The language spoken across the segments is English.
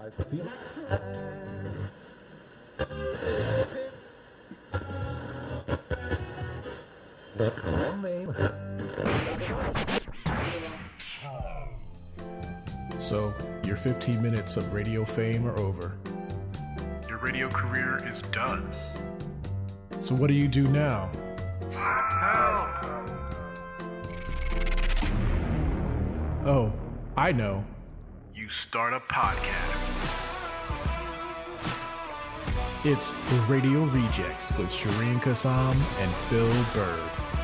So, your 15 minutes of radio fame are over. Your radio career is done. So what do you do now? Help! Oh, I know. You start a podcast. It's the Radio Rejects with Shireen Kassam and Phil Bird.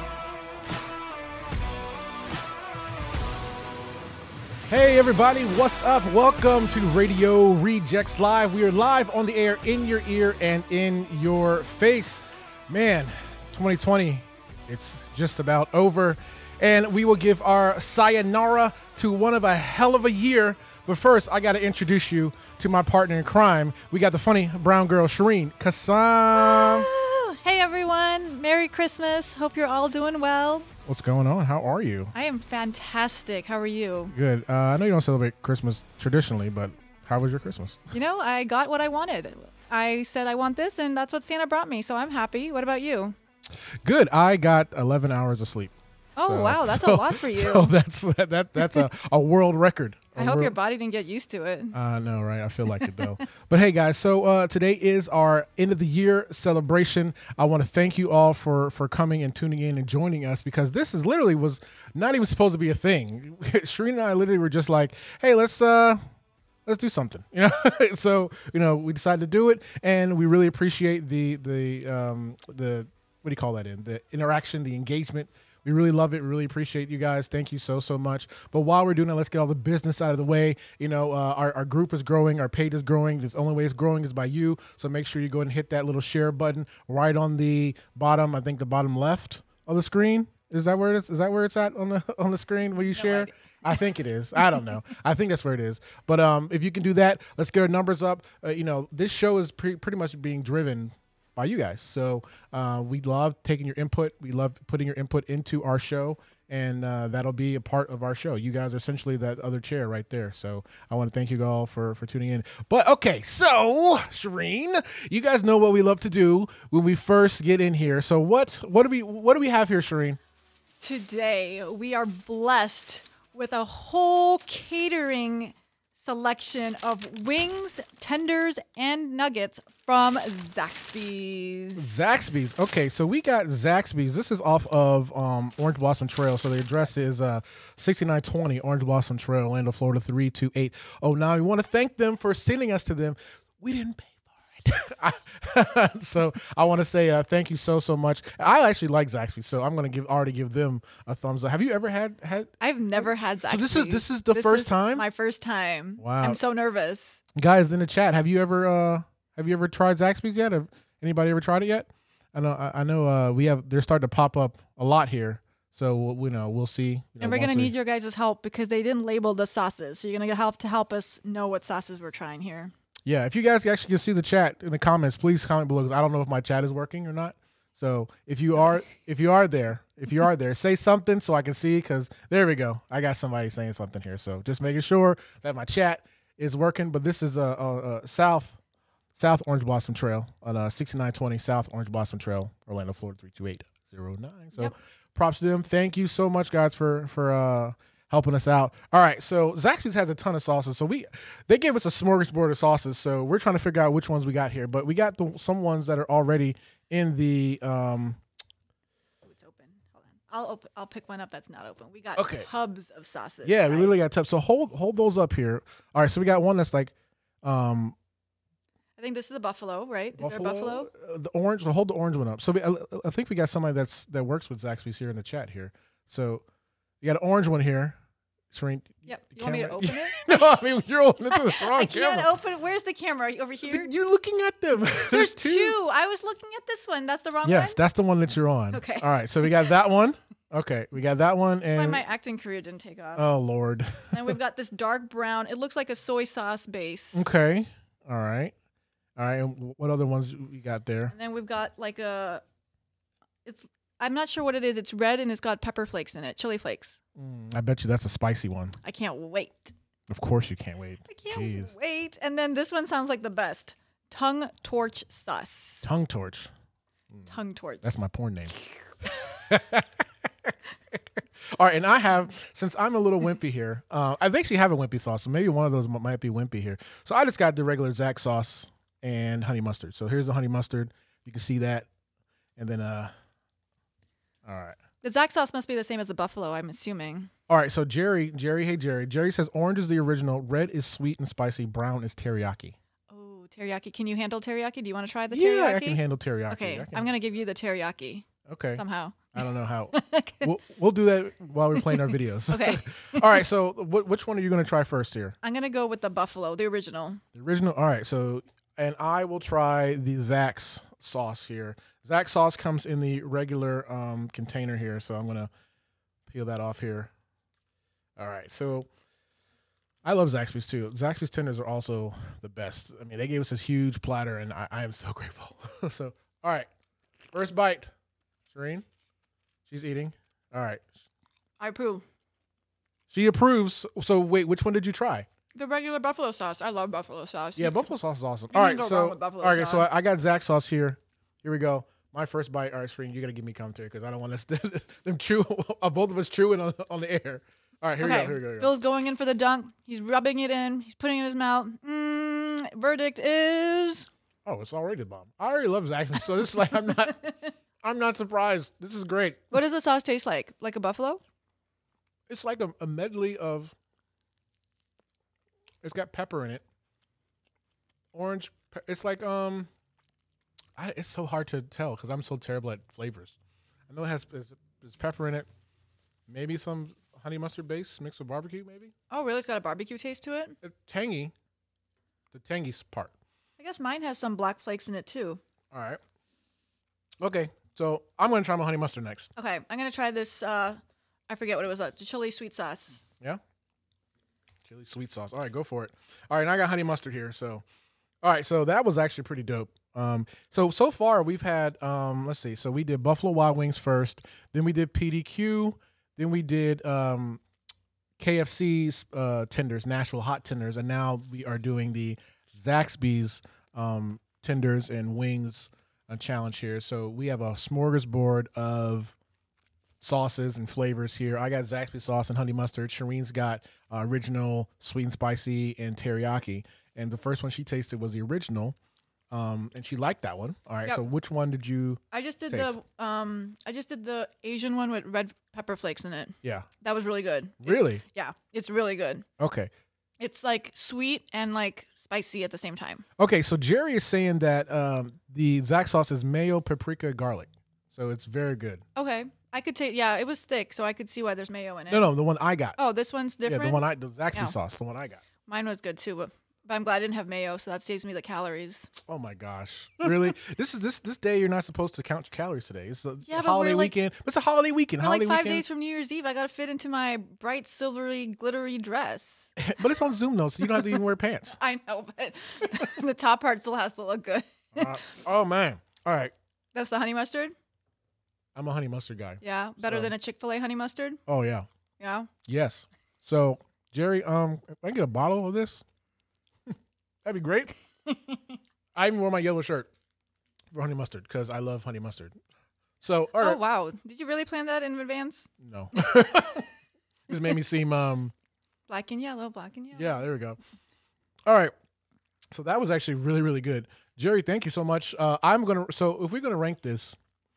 Hey everybody, what's up? Welcome to Radio Rejects Live. We are live on the air, in your ear and in your face. Man, 2020, it's just about over. And we will give our sayonara to one of a hell of a year. But first, I got to introduce you to my partner in crime. We got the funny brown girl, Shireen Kassam. Hey everyone, Merry Christmas. Hope you're all doing well. What's going on? How are you? I am fantastic. How are you? Good. I know you don't celebrate Christmas traditionally, but how was your Christmas? You know, I got what I wanted. I said I want this, and that's what Santa brought me, so I'm happy. What about you? Good. I got 11 hours of sleep. Oh, wow. That's a lot for you. So that's a world record. I hope your body didn't get used to it. No, right? I feel like it, though. But hey, guys, so today is our end of the year celebration. I want to thank you all for coming and tuning in and joining us, because this is literally was not even supposed to be a thing. Shireen and I literally were just like, hey, let's do something. You know? So, we decided to do it, and we really appreciate the what do you call that the interaction, the engagement. We really love it. We really appreciate you guys. Thank you so much. But while we're doing it, let's get all the business out of the way. Our group is growing. Our page is growing. The only way it's growing is by you. So make sure you go and hit that little share button right on the bottom. I think the bottom left of the screen. Is that where it is? Is that where it's at on the screen where you share? Idea. I think it is. I don't know. I think that's where it is. But if you can do that, let's get our numbers up. This show is pretty much being driven by you guys. So we love taking your input. We love putting your input into our show, and that'll be a part of our show. You guys are essentially that other chair right there. So I want to thank you all for tuning in. But okay, so Shireen, you guys know what we love to do when we first get in here. So what do we have here, Shireen? Today, we are blessed with a whole catering selection of wings, tenders, and nuggets from Zaxbys. Zaxbys. Okay, so we got Zaxbys. This is off of Orange Blossom Trail. So the address is 6920 Orange Blossom Trail, Orlando, Florida 32809. We want to thank them for sending us to them. We didn't pay for it. So I want to say thank you so much. I actually like Zaxbys, so I'm going to already give them a thumbs up. Have you ever had? I've never had Zaxbys. So this is the first time? My first time. Wow. I'm so nervous. Guys in the chat, have you ever tried Zaxbys yet? Have anybody ever tried it yet? I know they're starting to pop up a lot here. So we'll see. And we're gonna need your guys' help, because they didn't label the sauces. So you're gonna help us know what sauces we're trying here. Yeah, if you guys actually can see the chat in the comments, please comment below, because I don't know if my chat is working or not. So if you are there, say something so I can see, because there we go. I got somebody saying something here. So just making sure that my chat is working. But this is a South Orange Blossom Trail on 6920 South Orange Blossom Trail, Orlando, Florida 32809. So props to them. Thank you so much, guys, for helping us out. All right, so Zaxby's has a ton of sauces. So they gave us a smorgasbord of sauces. So we're trying to figure out which ones we got here. But we got some ones that are already in the. It's open. Hold on. I'll pick one up that's not open. We got tubs of sauces. Yeah, we literally got tubs. So hold those up here. All right, so we got one that's like. I think this is the buffalo, right? Is there a buffalo? The orange. So hold the orange one up. So I think we got somebody that works with Zaxby's here in the chat here. So you got an orange one here. Shireen, yep. You want me to open it? No, I mean, you're opening it to the wrong camera. I can't open it. Where's the camera? Over here? You're looking at them. There's two. I was looking at this one. That's the wrong one? Yes, that's the one that you're on. Okay. All right, so we got that one. Okay, we got that one. That's why my acting career didn't take off. Oh, Lord. And we've got this dark brown. It looks like a soy sauce base. Okay. All right. And what other ones we got there? And then we've got like I'm not sure what it is. It's red and it's got pepper flakes in it, chili flakes. I bet you that's a spicy one. I can't wait. Of course you can't wait. I can't Jeez. wait. And then this one sounds like the best. Tongue torch sauce. Tongue torch. Tongue torch. That's my porn name. All right, and I have, since I'm a little wimpy here, I actually have a wimpy sauce, so maybe one of those might be wimpy here. So I just got the regular Zax sauce and honey mustard. So here's the honey mustard. You can see that. And then, all right. The Zax sauce must be the same as the buffalo, I'm assuming. All right, so Jerry, hey Jerry. Jerry says orange is the original, red is sweet and spicy, brown is teriyaki. Oh, teriyaki. Can you handle teriyaki? Do you want to try the teriyaki? Yeah, I can handle teriyaki. Okay, I'm going to give you the teriyaki. Okay. Somehow. I don't know how. We'll do that while we're playing our videos. Okay. All right, so which one are you going to try first here? I'm going to go with the buffalo, the original. The original. All right, so, and I will try the Zax sauce here. Zax sauce comes in the regular container here, so I'm going to peel that off here. All right, so I love Zaxby's too. Zaxby's tenders are also the best. I mean, they gave us this huge platter, and I am so grateful. So, all right, first bite. Shireen, she's eating. All right. I approve. She approves. So wait, which one did you try? The regular buffalo sauce. I love buffalo sauce. Yeah, buffalo sauce is awesome. You All can right, go so wrong with buffalo all right, so sauce. I got Zax sauce here. Here we go. My first bite. All right, Shireen, you gotta give me commentary because I don't want us to them chew. Both of us chewing on the air. All right, here we go. Here we go. Here we go. Bill's going in for the dunk. He's rubbing it in. He's putting it in his mouth. Verdict is. Oh, it's already bomb. I already love Zaxby's, so this is like I'm not surprised. This is great. What does the sauce taste like? Like a buffalo? It's like a medley of. It's got pepper in it. Orange. It's like it's so hard to tell because I'm so terrible at flavors. I know it has there's pepper in it. Maybe some honey mustard base mixed with barbecue. Maybe. Oh, really? It's got a barbecue taste to it? It's tangy. The tangy part. I guess mine has some black flakes in it too. All right. Okay. So I'm going to try my honey mustard next. Okay, I'm going to try this, I forget what it was, the chili sweet sauce. Yeah? Chili sweet sauce. All right, go for it. All right, and I got honey mustard here. So, all right, so that was actually pretty dope. So far we've had, let's see. So we did Buffalo Wild Wings first. Then we did PDQ. Then we did KFC's tenders, Nashville hot tenders. And now we are doing the Zaxby's tenders and wings challenge here. So we have a smorgasbord of sauces and flavors here. I got Zaxby sauce and honey mustard. Shireen's got original sweet and spicy and teriyaki. And the first one she tasted was the original, and she liked that one. All right. Yep. So which one did you? I just did taste? the Asian one with red pepper flakes in it. Yeah. That was really good. Really? Yeah, it's really good. Okay. It's like sweet and like spicy at the same time. Okay. So Jerry is saying that the Zax sauce is mayo, paprika, garlic. So it's very good. Okay. I could take, yeah, it was thick, so I could see why there's mayo in it. No, the one I got. Oh, this one's different? Yeah, the Zaxby sauce, the one I got. Mine was good too, but I'm glad I didn't have mayo, so that saves me the calories. Oh my gosh! Really? this day you're not supposed to count your calories today. It's a holiday weekend. It's a holiday weekend. We're holiday like 5 weekend. days from New Year's Eve. I got to fit into my bright, silvery, glittery dress. But it's on Zoom though, so you don't have to even wear pants. I know, but the top part still has to look good. Oh man! All right. That's the honey mustard. I'm a honey mustard guy. Yeah, better than a Chick-fil-A honey mustard. Oh yeah. Yeah. Yes. So Jerry, if I can get a bottle of this, that'd be great. I even wore my yellow shirt for honey mustard because I love honey mustard. So all right. Oh wow! Did you really plan that in advance? No. This made me seem Black and yellow, black and yellow. Yeah, there we go. All right. So that was actually really, really good. Jerry, thank you so much. So if we're gonna rank this,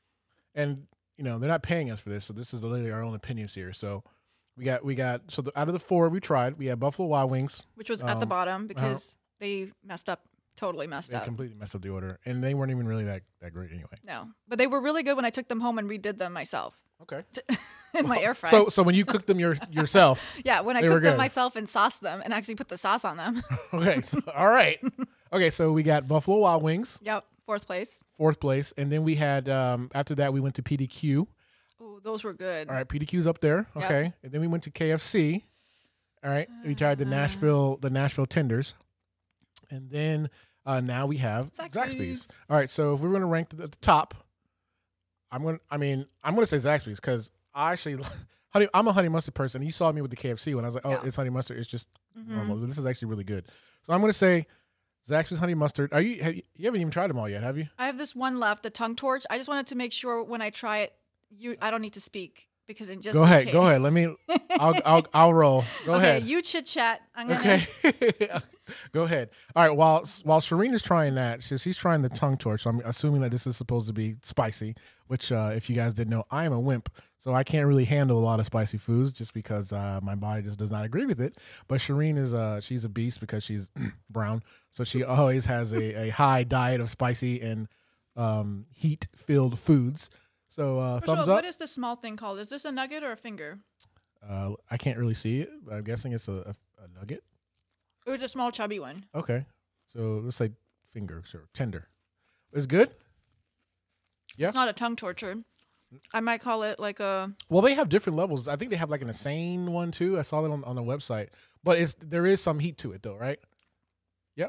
and they're not paying us for this, so this is literally our own opinions here. So we got out of the 4 we tried, we had Buffalo Wild Wings, which was at the bottom because they totally messed they up. completely messed up the order, and they weren't even really that great anyway. No, but they were really good when I took them home and redid them myself. Okay. In my air fryer. So when you cooked them yourself. Yeah, when I cooked them myself and sauced them and actually put the sauce on them. Okay. All right. Okay, so we got Buffalo Wild Wings. Yep, 4th place. 4th place, and then we had after that we went to PDQ. Oh, those were good. All right, PDQ's up there. Okay, Yep. And then we went to KFC. All right, we tried the Nashville tenders, and then now we have Zaxby's. All right, so if we're going to rank at the top, I'm going to say Zaxby's because I actually I'm a honey mustard person. You saw me with the KFC when I was like, oh, Yeah. it's honey mustard. It's just normal. But this is actually really good. So I'm going to say Zaxbys honey mustard. You haven't even tried them all yet, have you? I have this one left, the tongue torch. I just wanted to make sure when I try it, I don't need to speak because in just Go ahead. Let me. I'll roll. Go ahead. Okay, you chit chat. I'm gonna. Okay. Go ahead. All right. While Shireen is trying that, she's trying the tongue torch. So I'm assuming that this is supposed to be spicy. Which, if you guys didn't know, I am a wimp, so I can't really handle a lot of spicy foods just because my body just does not agree with it. But Shireen is she's a beast because she's brown, so she always has a high diet of spicy and heat-filled foods. So thumbs up. What is the small thing called? Is this a nugget or a finger? I can't really see it, but I'm guessing it's a nugget. It was a small chubby one. Okay. So let's say finger, sure. Tender. It's good? Yeah. It's not a tongue torture. I might call it like a... Well, they have different levels. I think they have like an insane one too. I saw it on the website. But there is some heat to it though, right? Yep.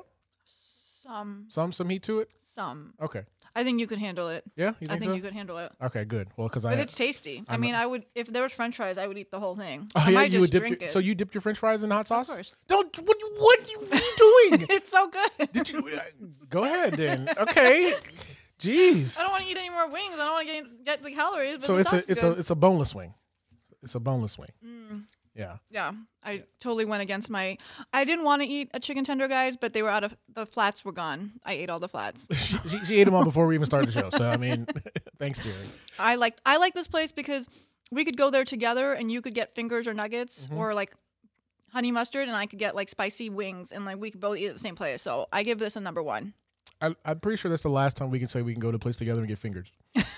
Some heat to it? Some. Okay. I think you could handle it. Yeah? I think you could handle it. Okay, good. Well, because But it's tasty. I mean, I would, if there was French fries, I would eat the whole thing. Oh, I yeah, might you would just dip drink it. So you dipped your French fries in hot sauce? Of course. Don't. What are you doing? It's so good. Did you? Go ahead then. Okay. Jeez. I don't want to eat any more wings. I don't want to get the calories. But So the sauce is good. it's a boneless wing. It's a boneless wing. Yeah. Yeah, I totally went against my. I didn't want to eat a chicken tender, guys, but they were out of the flats were gone. I ate all the flats. she ate them all before we even started the show. So I mean, thanks, Jerry. I like this place because we could go there together, and you could get fingers or nuggets or like honey mustard, and I could get like spicy wings, and like we could both eat at the same place. So I give this a number 1. I'm pretty sure that's the last time we can say we can go to a place together and get fingered.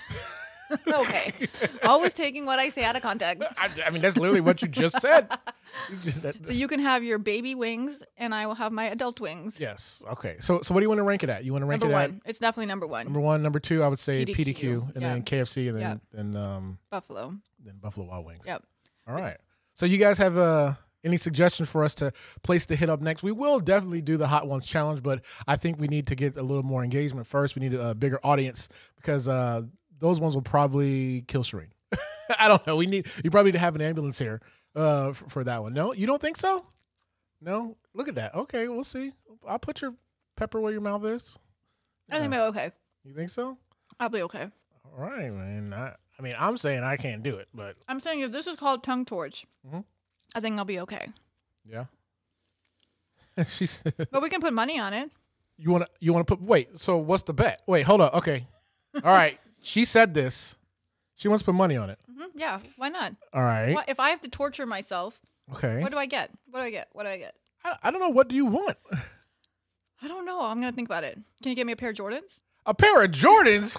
Okay. Always taking what I say out of context. I mean, that's literally what you just said. So you can have your baby wings, and I will have my adult wings. Yes. Okay. So what do you want to rank it at? You want to rank Number it 1. It's definitely number 1. Number 1, number 2, I would say PDQ, PDQ, and then KFC, and then Buffalo. Then Buffalo Wild Wings. Yep. All right. So you guys have any suggestions for us to place to hit up next? We will definitely do the Hot Ones challenge, but I think we need to get a little more engagement first. We need a bigger audience because those ones will probably kill Shireen. I don't know. You probably need to have an ambulance here for that one. No, you don't think so? No. Look at that. Okay, we'll see. I'll put your pepper where your mouth is. I think I'll be okay. You think so? I'll be okay. All right, man. I mean, I'm saying I can't do it, but I'm saying if this is called tongue torch, I think I'll be okay. yeah. She's. But we can put money on it. You want to put? Wait. So what's the bet? Wait, hold up. Okay. All right. She said this. She wants to put money on it. Yeah. Why not? All right. If I have to torture myself, okay. What do I get? What do I get? I don't know. What do you want? I don't know. I'm gonna think about it. Can you get me a pair of Jordans? A pair of Jordans?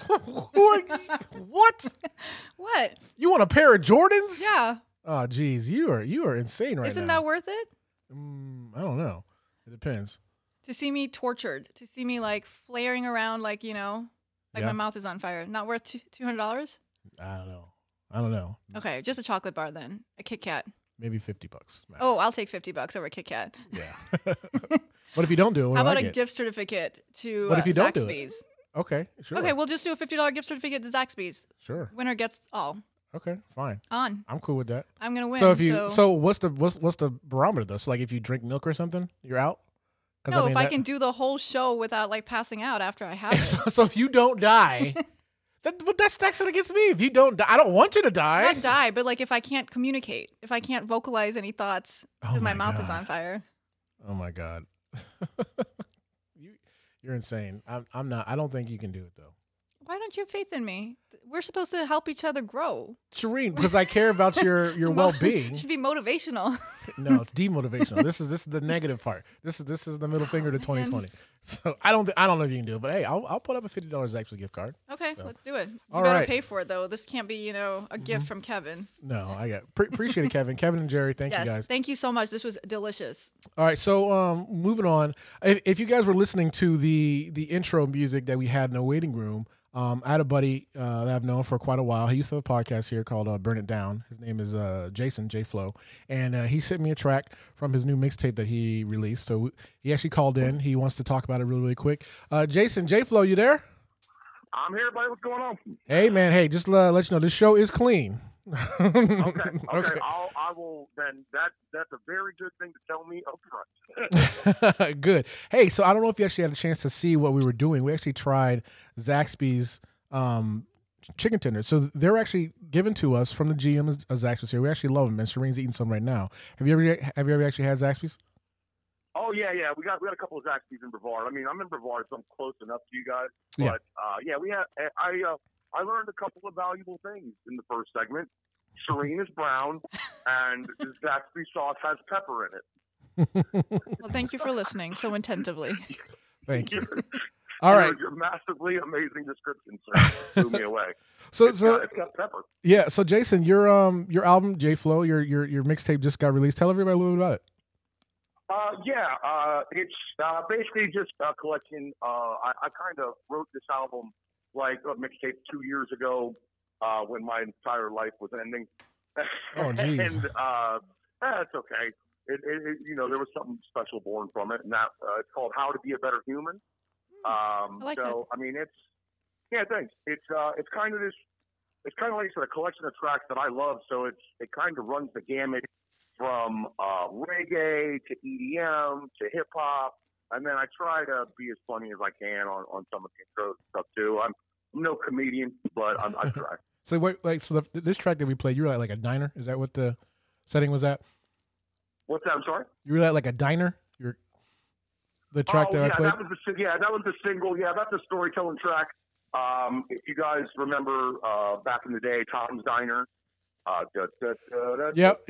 What? What? You want a pair of Jordans? Yeah. Oh, geez, you are insane right now. Isn't that worth it? I don't know. It depends. To see me tortured, to see me like flaring around, like my mouth is on fire. Not worth $200? I don't know. Okay, just a chocolate bar then. A Kit Kat. Maybe $50. Max. Oh, I'll take $50 over a Kit Kat. Yeah. What if you don't do it? What How do about I a get? gift certificate to What if you don't do it? Zaxbys? Okay, sure. Okay, we'll just do a $50 gift certificate to Zaxbys. Sure. Winner gets all. Okay, fine. On. I'm cool with that. I'm gonna win. So what's the barometer though? So like if you drink milk or something, you're out. No, if I can do the whole show without like passing out after I have it. So if you don't die, that stacks it against me. If you don't die, I don't want you to die. Not die, but like if I can't communicate, if I can't vocalize any thoughts because my mouth is on fire. Oh my God. You're insane. I'm not. I don't think you can do it though. Why don't you have faith in me? We're supposed to help each other grow. Shireen, because I care about your well-being. It should be motivational. No, it's demotivational. This is the negative part. This is the middle finger to 2020. So I don't know if you can do it, but hey, I'll put up a $50 Zaxbys gift card. Okay, so. Let's do it. You All better right. pay for it though. This can't be a gift from Kevin. No, I got appreciate it, Kevin. Kevin and Jerry, thank you guys. Thank you so much. This was delicious. All right, so moving on. If you guys were listening to the intro music that we had in the waiting room. I had a buddy that I've known for quite a while. He used to have a podcast here called Burn It Down. His name is Jason J Flow, and he sent me a track from his new mixtape that he released. So he actually called in. He wants to talk about it really, really quick. Jason J Flow, you there? I'm here, buddy. What's going on? Hey, man. Hey, just let you know this show is clean. Okay. Okay. I will then. That's a very good thing to tell me up front. Good. Hey, so I don't know if you actually had a chance to see what we were doing. We actually tried Zaxby's chicken tenders. So they're actually given to us from the GM of Zaxby's here. We actually love them, and Shireen's eating some right now. Have you ever actually had Zaxby's? Oh yeah. We got a couple of Zaxby's in Brevard. I mean, I'm in Brevard, so I'm close enough to you guys. Yeah. But we have. I learned a couple of valuable things in the first segment. Shireen is brown, and Zaxby sauce has pepper in it. Well, thank you for listening so attentively. Thank you. All right. Your massively amazing description, sir, blew me away. It's got pepper. Yeah. So Jason, your album J Flow, your mixtape just got released. Tell everybody a little bit about it. It's basically just a collection. I kind of wrote this album like a mixtape 2 years ago when my entire life was ending. Oh, geez. And that's okay. It there was something special born from it, and that it's called "How to Be a Better Human." I like that. I mean, thanks. It's kind of this. It's kind of like a collection of tracks that I love. So it kind of runs the gamut from reggae to EDM to hip hop, and then I try to be as funny as I can on some of the intro stuff too. I'm no comedian, but I try. So this track that we played, you were at like a diner. Is that what the setting was at? What's that? I'm sorry. You were at like a diner. The track that I played. That was the single. Yeah, that's a storytelling track. If you guys remember back in the day, Tom's Diner. Yep.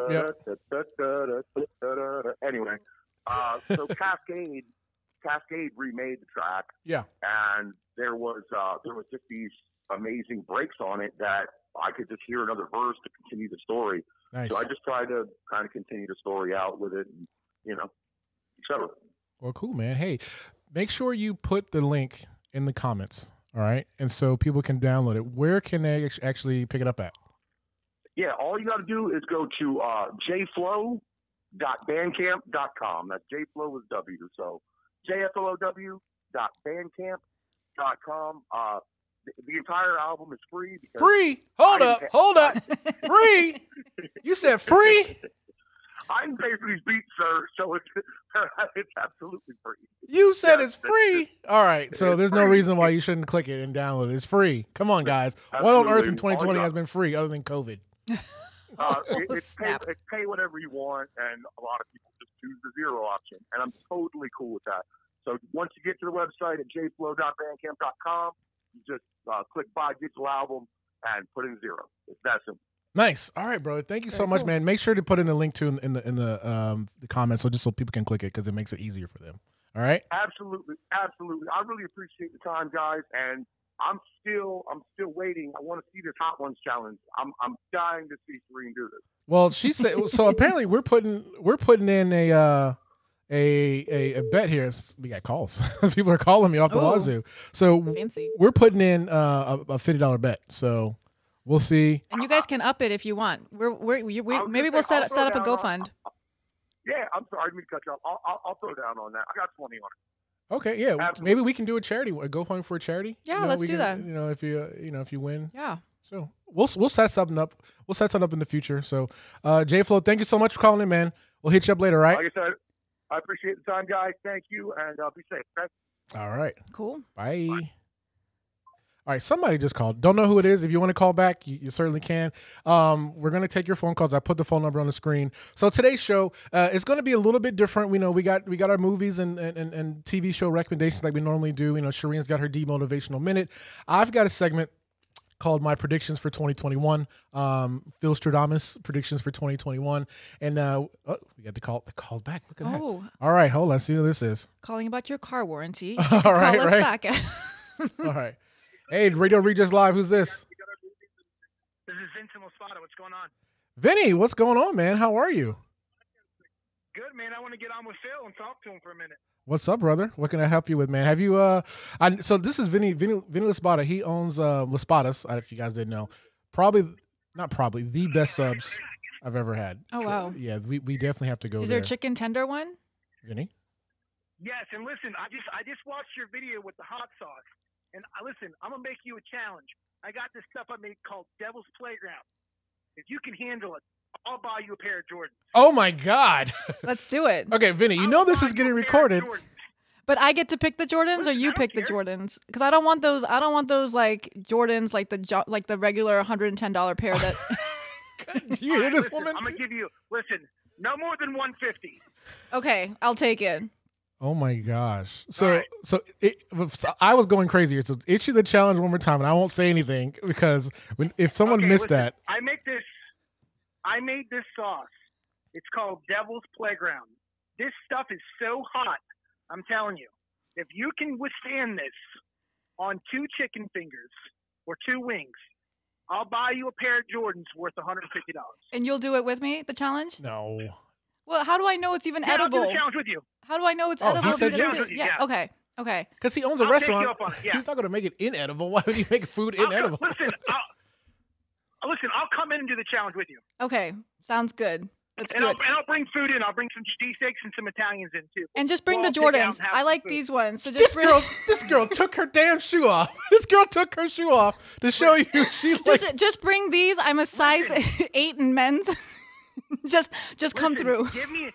Anyway, so Cascade remade the track. Yeah. And there was just these amazing breaks on it that I could just hear another verse to continue the story. Nice. So I just tried to kind of continue the story out with it, and, et cetera. Well, cool, man. Hey, make sure you put the link in the comments, all right? And so people can download it. Where can they actually pick it up at? Yeah, all you got to do is go to jflow.bandcamp.com. That's jflow with W. So jflow.bandcamp.com. The entire album is free. Free? Hold up. Free? You said free? I didn't pay for these beats, sir, so it's absolutely free. You said it's free. All right, so there's no reason why you shouldn't click it and download it. It's free. Come on, guys. Absolutely. What on earth in 2020 has been free other than COVID? It's pay whatever you want, and a lot of people just choose the zero option, and I'm totally cool with that. So once you get to the website at jflow.bandcamp.com, you just click buy digital album and put in zero. It's that simple. Nice. All right, brother. Thank you so much, man. Make sure to put in the link to in the comments, so people can click it because it makes it easier for them. All right. Absolutely. I really appreciate the time, guys, and I'm still waiting. I want to see this Hot Ones challenge. I'm dying to see Serene do this. Well, she said so. Apparently, we're putting in a bet here. We got calls. People are calling me off the wazoo. So fancy. We're putting in a $50 bet. So. We'll see. And you guys can up it if you want. Maybe we'll set up a GoFund. Yeah, I'm sorry, I didn't mean to cut you off. I'll throw down on that. I got 20 on it. Okay, yeah. Absolutely. Maybe we can do a GoFund for a charity. Yeah, let's do that. If you win. Yeah. So we'll set something up. We'll set something up in the future. So, J Flow, thank you so much for calling in, man. We'll hit you up later, right? Like I said, I appreciate the time, guys. Thank you, and be safe. Okay? All right. Cool. Bye. All right, somebody just called. Don't know who it is. If you want to call back, you certainly can. We're going to take your phone calls. I put the phone number on the screen. So today's show is going to be a little bit different. We got our movies and TV show recommendations like we normally do. Shireen's got her demotivational minute. I've got a segment called My Predictions for 2021. Phil Stradamus predictions for 2021. And we got the call back. Look at that. All right, hold on. Let's see who this is. Calling about your car warranty. All right, call us back. All right. Hey, Radio Regis Live. Who's this? This is Vincent Losada. What's going on? Vinny, what's going on, man? How are you? Good, man. I want to get on with Phil and talk to him for a minute. What's up, brother? What can I help you with, man? Have you so this is Vinny Laspada. He owns Laspadas, if you guys didn't know. Not probably the best subs I've ever had. Oh, wow. So, yeah, we definitely have to go there. Is there a chicken tender one? Vinny? Yes, and listen, I just watched your video with the hot sauce. And listen, I'm going to make you a challenge. I got this stuff I made called Devil's Playground. If you can handle it, I'll buy you a pair of Jordans. Oh my God. Let's do it. Okay, Vinny, you know this is getting recorded. But I get to pick the Jordans, or Listen, you I don't pick the care. Jordans? Because I don't want those. I don't want those like Jordans, like the regular $110 pair that. Do you hear this Listen, woman? I'm gonna give you. Listen, no more than 150. Okay, I'll take it. Oh my gosh. So All right. so I was going crazy here. So issue the challenge one more time, and I won't say anything because if someone Okay, missed listen, that, I made this sauce. It's called Devil's Playground. This stuff is so hot. I'm telling you, if you can withstand this on 2 chicken fingers or 2 wings, I'll buy you a pair of Jordans worth $150. And you'll do it with me, the challenge? no. Well, how do I know it's even Yeah, I'll edible? do the challenge with you. How do I know it's Oh, he edible? said if you yes. just do it? Yeah. Okay. Okay. Because he owns a I'll take you restaurant. up on it, yeah. He's not going to make it inedible. Why would you make food inedible? Listen, I'll come in and do the challenge with you. Okay. Sounds good. Let's And do I'll, it. and I'll bring food in. I'll bring some cheesesteaks and some Italians in too. And just bring We'll the all sit down Jordans. and have I some like food. these ones. So This just bring. this girl took her damn shoe off. This girl took her shoe off to show you she like. Just bring these. I'm a size 8 in men's. just come Listen, through. Give me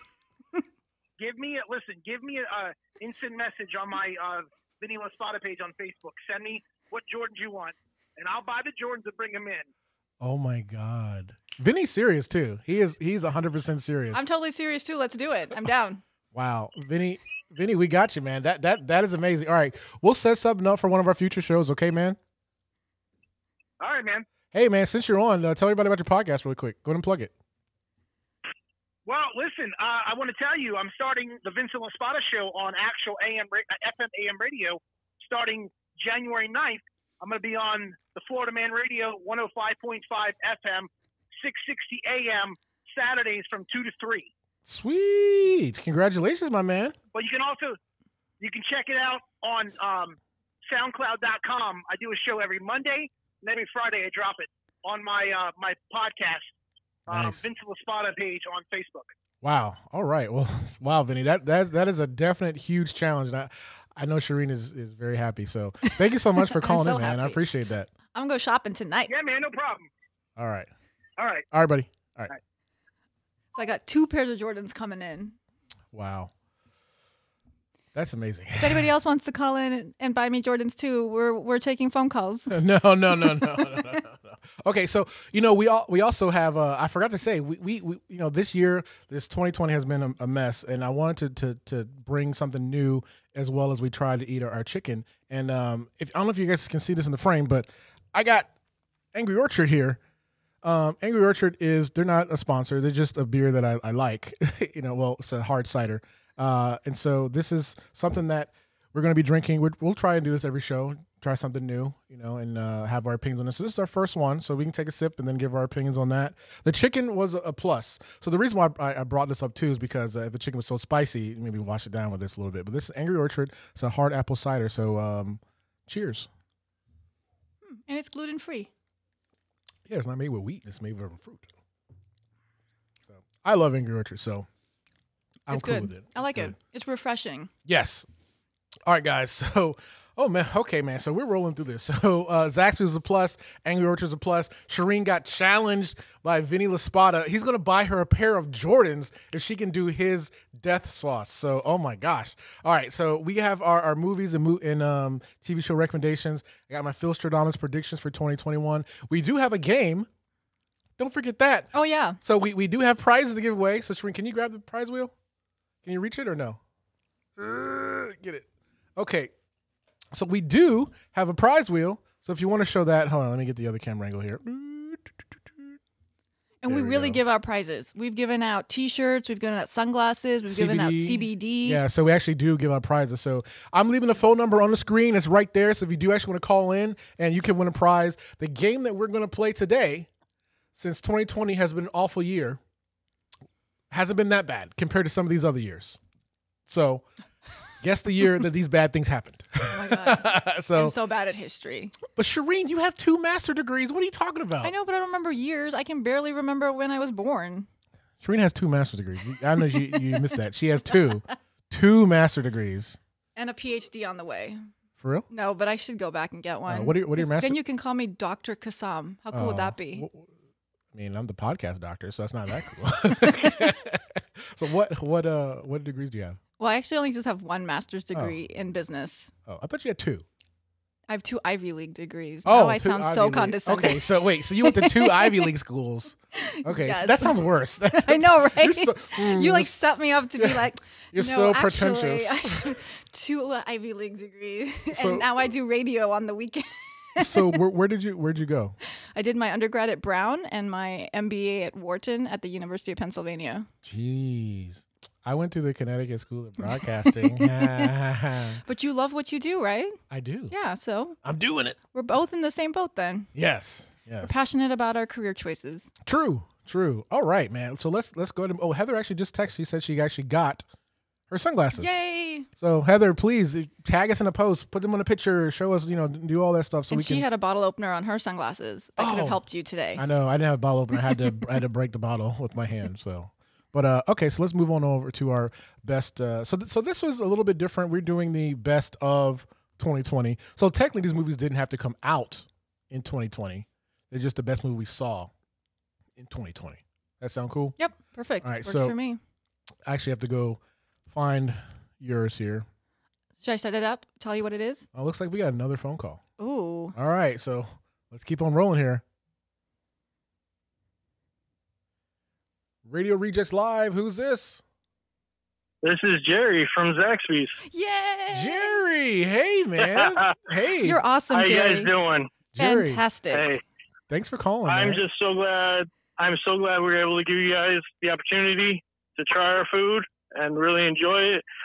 a instant message on my Vinny La Spada page on Facebook. Send me what Jordans you want, and I'll buy the Jordans and bring them in. Oh my God. Vinny's serious too. He's 100% serious. I'm totally serious too. Let's do it. I'm down. Wow, Vinny, we got you, man. That is amazing. All right, we'll set something up for one of our future shows. Okay, man. All right, man. Hey, man, since you're on, tell everybody about your podcast really quick. Go ahead and plug it. Well, listen, I want to tell you, I'm starting the Vincent La Spada show on actual FM AM radio starting January 9th. I'm going to be on the Florida Man Radio 105.5 FM, 660 AM, Saturdays from 2 to 3. Sweet. Congratulations, my man. But you can check it out on SoundCloud.com. I do a show every Monday, and every Friday I drop it on my my podcast, Nice. Vincent La Spada page on Facebook. Wow. All right. Well, wow, Vinny, that is a definite huge challenge. And I know Shireen is very happy. So thank you so much for calling so in, man. I happy. appreciate that. I'm gonna go shopping tonight. Yeah, man, no problem. All right. All right. All right, buddy. All right. So I got 2 pairs of Jordans coming in. Wow. That's amazing. If anybody else wants to call in and buy me Jordans too, we're taking phone calls. No. Okay, so we also have I forgot to say we this year, this 2020 has been a mess, and I wanted to bring something new as well as we try to eat our chicken. And I don't know if you guys can see this in the frame, but I got Angry Orchard here. Angry Orchard they're not a sponsor, they're just a beer that I like. Well, it's a hard cider. And so this is something that we're going to be drinking. We'll try and do this every show, try something new, and have our opinions on this. So this is our first one, so we can take a sip and then give our opinions on that. The chicken was a plus. So the reason why I brought this up too is because if the chicken was so spicy, maybe wash it down with this a little bit. But this is Angry Orchard. It's a hard apple cider. So cheers. And it's gluten free. Yeah, it's not made with wheat. It's made from fruit. So I love Angry Orchard, so I'm It's cool good. with it. I like It's it. good. It's refreshing. Yes. All right, guys. So, oh man, okay, man. So we're rolling through this. So Zaxbys was a plus. Angry Orchard's a plus. Shireen got challenged by Vinny La Spada. He's gonna buy her a pair of Jordans if she can do his death sauce. So, oh my gosh. All right. So we have our movies and TV show recommendations. I got my Phil Stradamus predictions for 2021. We do have a game. Don't forget that. Oh yeah. So we do have prizes to give away. So Shireen, can you grab the prize wheel? Can you reach it or no? Get it. Okay. So we do have a prize wheel. So if you want to show that, hold on, let me get the other camera angle here. And There we we really go. give out prizes. We've given out T-shirts. We've given out sunglasses. We've given out CBD. Yeah, so we actually do give out prizes. So I'm leaving the phone number on the screen. It's right there. So if you do actually want to call in and you can win a prize, the game that we're going to play today, since 2020 has been an awful year, hasn't been that bad compared to some of these other years. So guess the year that these bad things happened. Oh my God. I'm So, so bad at history. but Shireen, you have 2 master degrees. What are you talking about? I know, but I don't remember years. I can barely remember when I was born. Shireen has 2 master degrees. I know you missed that. She has 2 master degrees. And a PhD on the way. For real? No, but I should go back and get one. what are your 'Cause master- Then you can call me Dr. Kassam. How cool would that be? I mean, I'm the podcast doctor, so that's not that cool. So what degrees do you have? Well, I actually only just have one master's degree in business. Oh, I thought you had 2. I have 2 Ivy League degrees. Oh, now I 2 sound Ivy so League. condescending. Okay, so wait, so you went to 2 Ivy League schools. Okay, Yes. so that sounds worse. I know, right? You're so, You like set me up to be like, you're no, so actually, pretentious. I have 2 Ivy League degrees, So- and now I do radio on the weekend. So where'd you go? I did my undergrad at Brown and my MBA at Wharton at the University of Pennsylvania. Jeez. I went to the Connecticut School of Broadcasting. But you love what you do, right? I do. Yeah, so I'm doing it. we're both in the same boat then. Yes. We're Yes. passionate about our career choices. True. All right, man. So let's go to. Oh, Heather actually just texted. She said she actually got her sunglasses. Yay! So Heather, please tag us in a post, put them on a picture, show us, do all that stuff so And we she can. had a bottle opener on her sunglasses that could Oh. have helped you today. I know I didn't have a bottle opener. I had to break the bottle with my hand. So, but okay. So let's move on over to our best. So this was a little bit different. We're doing the best of 2020. So technically, these movies didn't have to come out in 2020. They're just the best movie we saw in 2020. That sound cool? Yep, perfect. All right, Works so- for me. I actually have to go find yours here. Should I set it up? Tell you what it is? Oh, looks like we got another phone call. Ooh. All right, so let's keep on rolling here. Radio Rejects Live. Who's this? This is Jerry from Zaxbys. Yay! Jerry. Hey, man. Hey. You're awesome, How you Jerry. guys doing? Jerry. Fantastic. Hey, Thanks for calling, I'm man. just so glad. I'm so glad we were able to give you guys the opportunity to try our food and really enjoy it.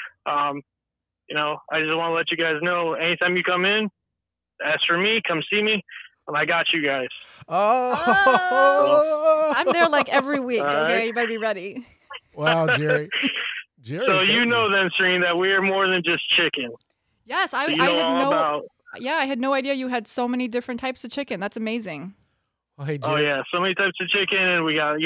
I just want to let you guys know, anytime you come in, ask for me, come see me, and I got you guys. Oh. I'm there like every week. All Okay, right. you better be ready. Wow, Jerry. Jerry. So thank you know then, Serene, that we are more than just chicken. Yes, I So you know had all no. about. Yeah, I had no idea you had so many different types of chicken. That's amazing. Oh, hey, Oh Jerry. yeah, so many types of chicken, and we got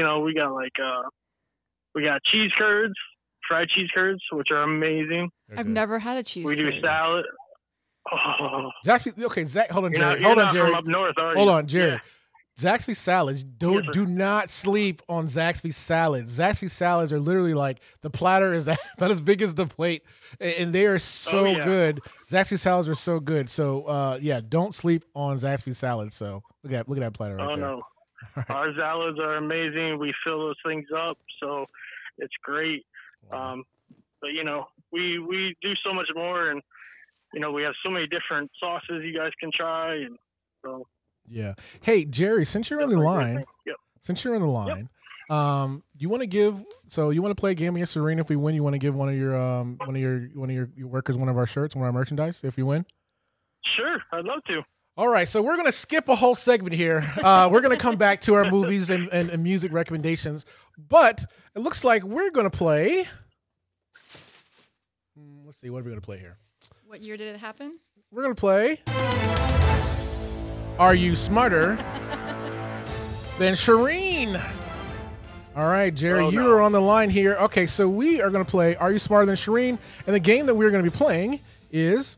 cheese curds, fried cheese curds, which are amazing. They're I've good. never had a cheese. We do curd. salad. Oh, Zaxby, okay, Zach, hold on, you're Jerry. not, Hold you're on, not Jerry. from up north, are you? Hold on, Jerry. Yeah. Zaxby salads. Yes, sir. Do not sleep on Zaxby salads. Zaxby salads are literally like the platter is about as big as the plate, and they are so yeah. good. Zaxby salads are so good. So yeah, don't sleep on Zaxby salads. So look at that platter right Oh there. no, our salads are amazing. We fill those things up, so it's great. Wow. But we do so much more, and we have so many different sauces you guys can try, and so. Yeah. Hey, Jerry, since you're on the line, Yep. you want to give? So you want to play a game against Serena? If we win, you want to give one of your workers one of our shirts, one of our merchandise. If you win. Sure, I'd love to. All right, so we're going to skip a whole segment here. We're going to come back to our movies and music recommendations. But it looks like we're going to play. Let's see, what are we going to play here? What year did it happen? We're going to play Are You Smarter Than Shireen? All right, Jerry, Oh, you no. are on the line here. Okay, so we are going to play Are You Smarter Than Shireen? And the game that we're going to be playing is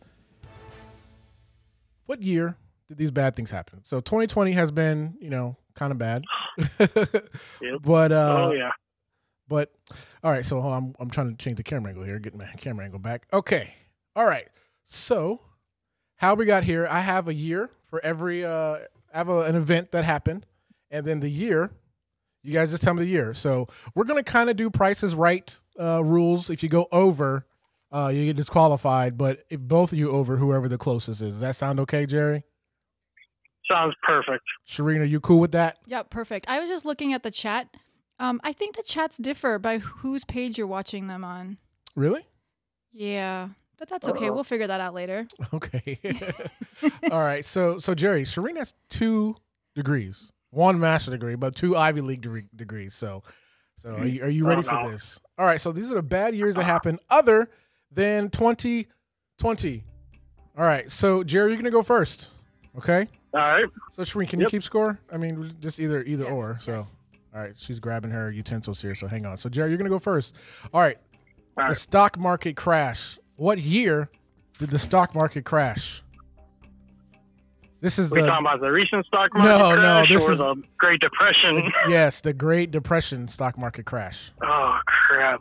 what year did these bad things happen? So 2020 has been, kind of bad. Yep. But Oh yeah. but all right, so hold on, I'm trying to change the camera angle here, get my camera angle back. Okay. All right. So how we got here, I have a year for every I have an event that happened, and then the year, you guys just tell me the year. So we're gonna kind of do Price is Right rules. If you go over, you get disqualified, but if both of you over, whoever the closest is. Does that sound okay, Jerry? Sounds perfect. Shireen, are you cool with that? Yep, perfect. I was just looking at the chat. I think the chats differ by whose page you're watching them on. Really? Yeah, but that's okay. We'll figure that out later. Okay. All right. So Jerry, Shireen has 2 degrees, 1 master's degree, but 2 Ivy League degrees. So are you ready for no. this? All right. So these are the bad years that happened other than 2020. All right. So Jerry, you're gonna go first. Okay. All right. So Shireen, can you Yep. keep score? I mean, just either Yes, or. So yes. all right, she's grabbing her utensils here. So hang on. So Jerry, you're gonna go first. All right. All The right. stock market crash. What year did the stock market crash? This is we the talking about the recent stock market crash this or is the Great Depression? yes, the Great Depression stock market crash. Oh crap!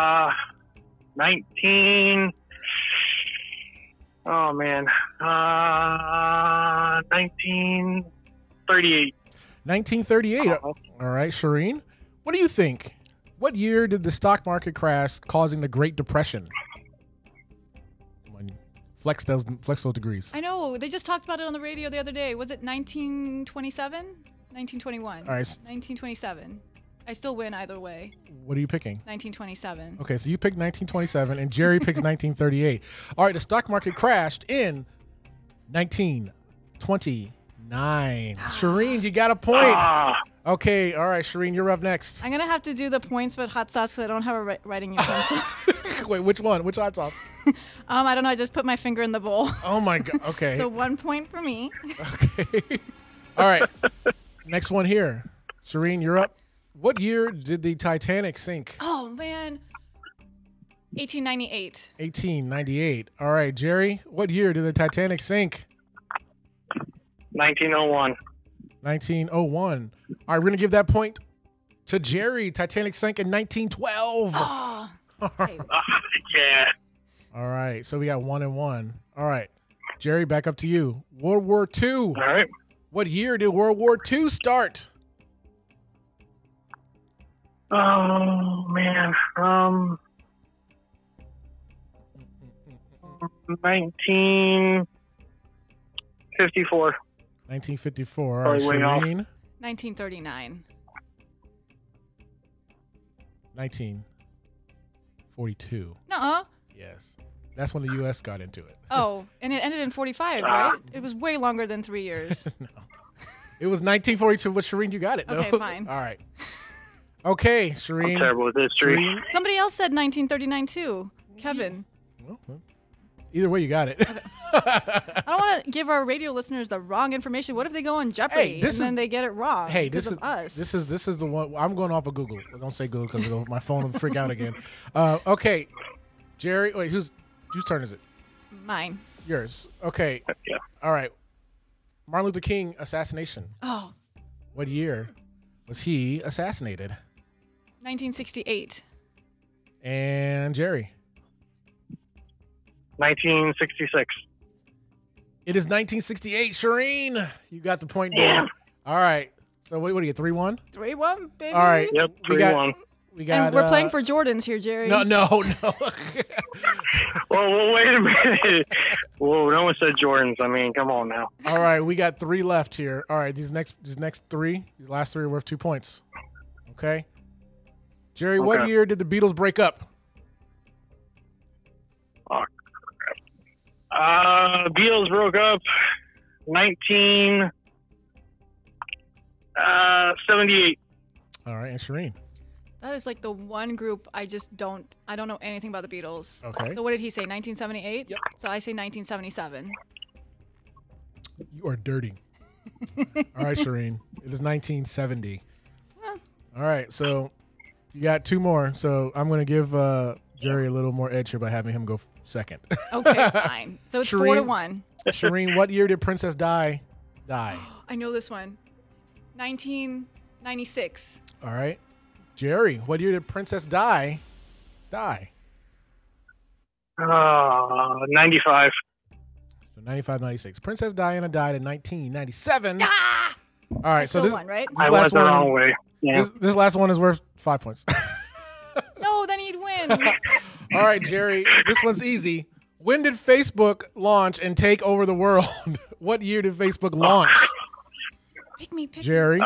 19. Oh man, 1938. 1938. All right, Shireen, what do you think? What year did the stock market crash, causing the Great Depression? Come on, flex those degrees. I know. They just talked about it on the radio the other day. Was it 1927? 1921. All right. 1927. I still win either way. What are you picking? 1927. Okay, so you picked 1927, and Jerry picks 1938. All right, the stock market crashed in 1929. Shireen, you got a point. Okay, all right, Shireen, you're up next. I'm going to have to do the points with hot sauce because I don't have a writing utensil. Wait, which one? Which hot sauce? I don't know. I just put my finger in the bowl. Oh, my God. Okay. So 1 point for me. Okay. All right. Next one here. Shireen, you're up. What year did the Titanic sink? Oh, man. 1898. 1898. All right, Jerry, what year did the Titanic sink? 1901. 1901. All right, we're going to give that point to Jerry. Titanic sank in 1912. Oh, okay. Yeah. All right, so we got 1 and 1. All right, Jerry, back up to you. World War II. All right. What year did World War II start? Oh man. 1954. 1954. All right, Probably way off. Shireen. 1939. 1942. Nuh-uh. Yes. That's when the U.S. got into it. Oh, and it ended in 45, right? It was way longer than 3 years. No. It was 1942, but Shireen, you got it. Okay, no? fine. All right. Okay, I'm Shireen. terrible with history. Shireen. Somebody else said 1939 too. Kevin. Well, either way, you got it. I don't want to give our radio listeners the wrong information. What if they go on Jeopardy and then they get it wrong? Hey, because this of us. This is the one. I'm going off of Google. Don't say Google because my phone will freak out again. Okay, Jerry. Wait, whose turn is it? Mine. Yours. Okay. Yeah. All right. Martin Luther King assassination. Oh, What year was he assassinated? 1968. And Jerry. 1966. It is 1968. Shireen, you got the point there. All right. So what do you get? 3-1. 3-1, baby. All right. Yep. We got- 3-1. We got. And we're playing for Jordans here, Jerry. No. Well, wait a minute. Whoa, no one said Jordans. I mean, come on now. All right, we got 3 left here. All right, these last 3 are worth 2 points. Okay. Jerry, what Okay. year did the Beatles break up? Beatles broke up 1978. All right, and Shireen. That is like the one group I don't know anything about the Beatles. Okay. So what did he say? 1978? Yep. So I say 1977. You are dirty. All right, Shireen. It is 1970. All right, so you got 2 more. So I'm going to give Jerry a little more edge here by having him go second. Okay, fine. So it's Shireen. 4-1. Shireen, what year did Princess Di die? I know this one. 1996. All right. Jerry, what year did Princess Di die? 95. So 95, 96. Princess Diana died in 1997. Ah! All right, so Still this, won, right? I last went the one- wrong way. Yeah. this last one is worth 5 points. No, then he'd win. All right, Jerry, this one's easy. When did Facebook launch and take over the world? What year did Facebook launch? Pick me. Jerry?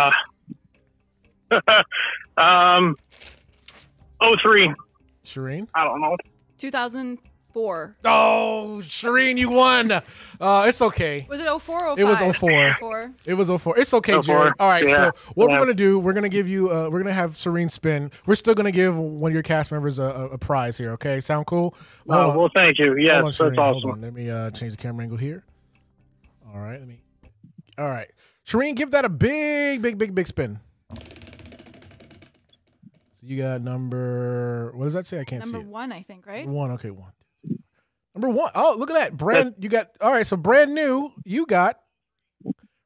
03. Shireen? I don't know. 2004. Oh, Shireen, you won. It's okay. Was it 04 or 05? It was 04. 04. It was 04. It's okay, 04. Jerry. All right, Yeah. so what we're Yeah. going to do, we're going to give you, we're going to have Shireen spin. We're still going to give one of your cast members a prize here, okay? Sound cool? Hold on. Well, thank you. Yes, Hold on, that's Shireen. Hold awesome. on. Let me change the camera angle here. All right, all right. Shireen, give that a big spin. So you got number, what does that say? I can't see Number it. 1, I think, right? 1, okay, 1. Number 1. Oh, look at that. You got, all right, so brand new, you got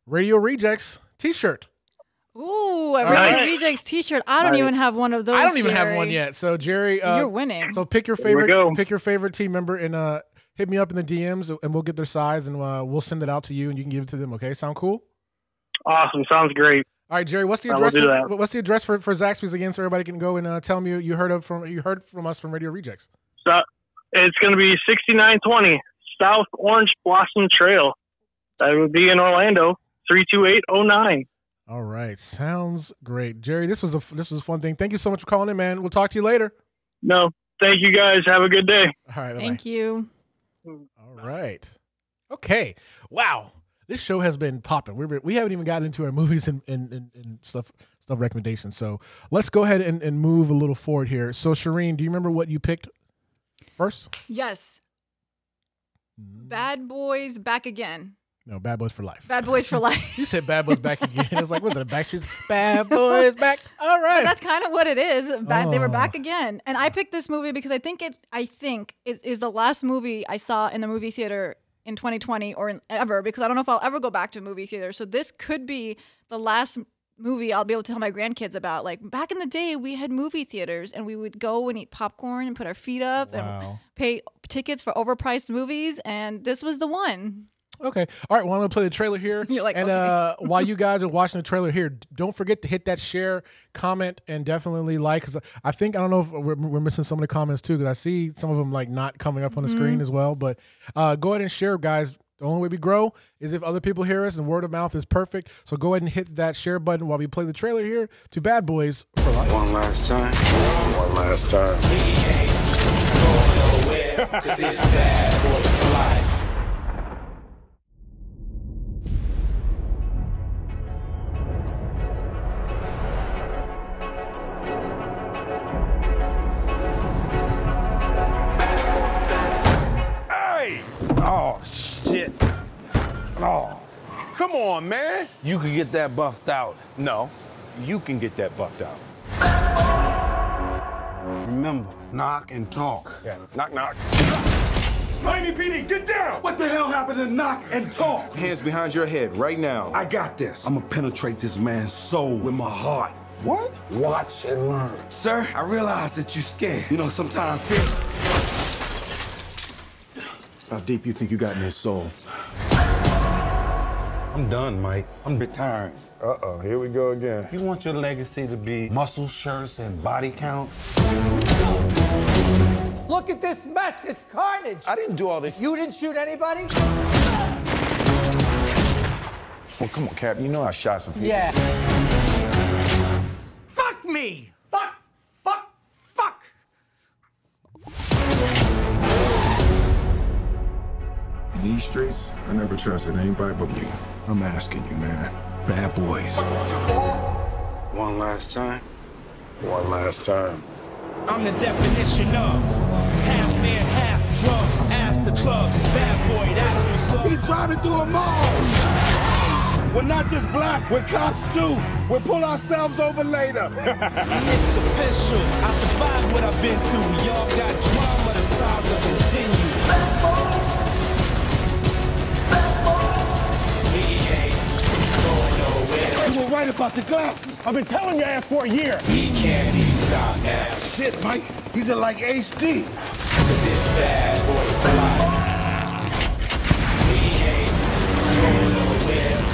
Radio Rejects T-shirt. Ooh, a right. Radio Rejects T-shirt. I don't even have one of those. I don't even have Jerry. one yet. So Jerry, You're winning. So pick your Here we go. favorite team member and hit me up in the DMs and we'll get their size and we'll send it out to you and you can give it to them. Okay, sound cool? Awesome. Sounds great. All right, Jerry. What's the I will address? do that. What's the address for Zaxbys again, so everybody can go and tell them you heard from us from Radio Rejects. So it's going to be 6920 South Orange Blossom Trail. That would be in Orlando, 32809. All right, sounds great, Jerry. This was a fun thing. Thank you so much for calling in, man. We'll talk to you later. No, thank you guys. Have a good day. All right, Thank you. All right. Okay. Wow. This show has been popping. We haven't even gotten into our movies and stuff recommendations. So let's go ahead and move a little forward here. So Shireen, do you remember what you picked first? Yes. Bad Boys Back Again. No, Bad Boys for Life. Bad Boys for Life. You said Bad Boys Back again. It's like, was it a Backstreet's Bad Boys Back? All right. But that's kind of what it is. They were Oh. back again. And I picked this movie because I think it is the last movie I saw in the movie theater in 2020 or ever, because I don't know if I'll ever go back to a movie theater. So this could be the last movie I'll be able to tell my grandkids about. Like, back in the day, we had movie theaters and we would go and eat popcorn and put our feet up and Wow. pay tickets for overpriced movies. And this was the one. Okay. All right. Well, I'm going to play the trailer here. You're like, and okay. while you guys are watching the trailer here, don't forget to hit that share, comment, and definitely like. Because I don't know if we're missing some of the comments too, because I see some of them like not coming up on the screen as well. But go ahead and share, guys. The only way we grow is if other people hear us, and word of mouth is perfect. So go ahead and hit that share button while we play the trailer here to Bad Boys for Life. One last time. One last time. Cause it's Bad Boys for Life. Hey! Oh, shit. Oh. Come on, man. You could get that buffed out. No, you can get that buffed out. Remember, knock and talk. Yeah. Knock, knock. Miami PD, get down! What the hell happened to knock and talk? Hands behind your head right now. I got this. I'm gonna penetrate this man's soul with my heart. What? Watch and learn. Sir, I realize that you're scared. You know, sometimes fear. How deep you think you got in his soul? I'm done, Mike. I'm retiring. Uh-oh, here we go again. You want your legacy to be muscle shirts and body counts? Look at this mess. It's carnage. I didn't do all this. You didn't shoot anybody? Well, come on, Cap. You know I shot some people. Yeah. Fuck me. Fuck. In these streets, I never trusted anybody but you. I'm asking you, man. Bad Boys. One last time. One last time. I'm the definition of half man, half drugs. Ass the clubs, bad boy, that's what's up. He's driving through a mall. We're not just black, we're cops too. We'll pull ourselves over later. It's official. I survived what I've been through. Y'all got drama, the saga continues. Bad boys. We ain't going nowhere. You were right about the glasses. I've been telling your ass for a year. He can't be stopped now. Shit, Mike. These are like HD. Cause it's bad boy for life. We ain't going nowhere.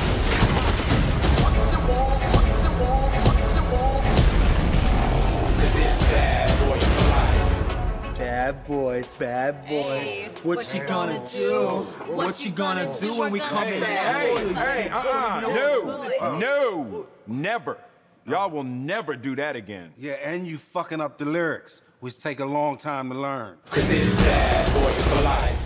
Cause it's bad boy for life. Bad boys, bad boys. Hey, what you gonna do? What you gonna do when we come in? No, never. Y'all will never do that again. Yeah, and you fucking up the lyrics, which take a long time to learn. Cause it's bad boy for life.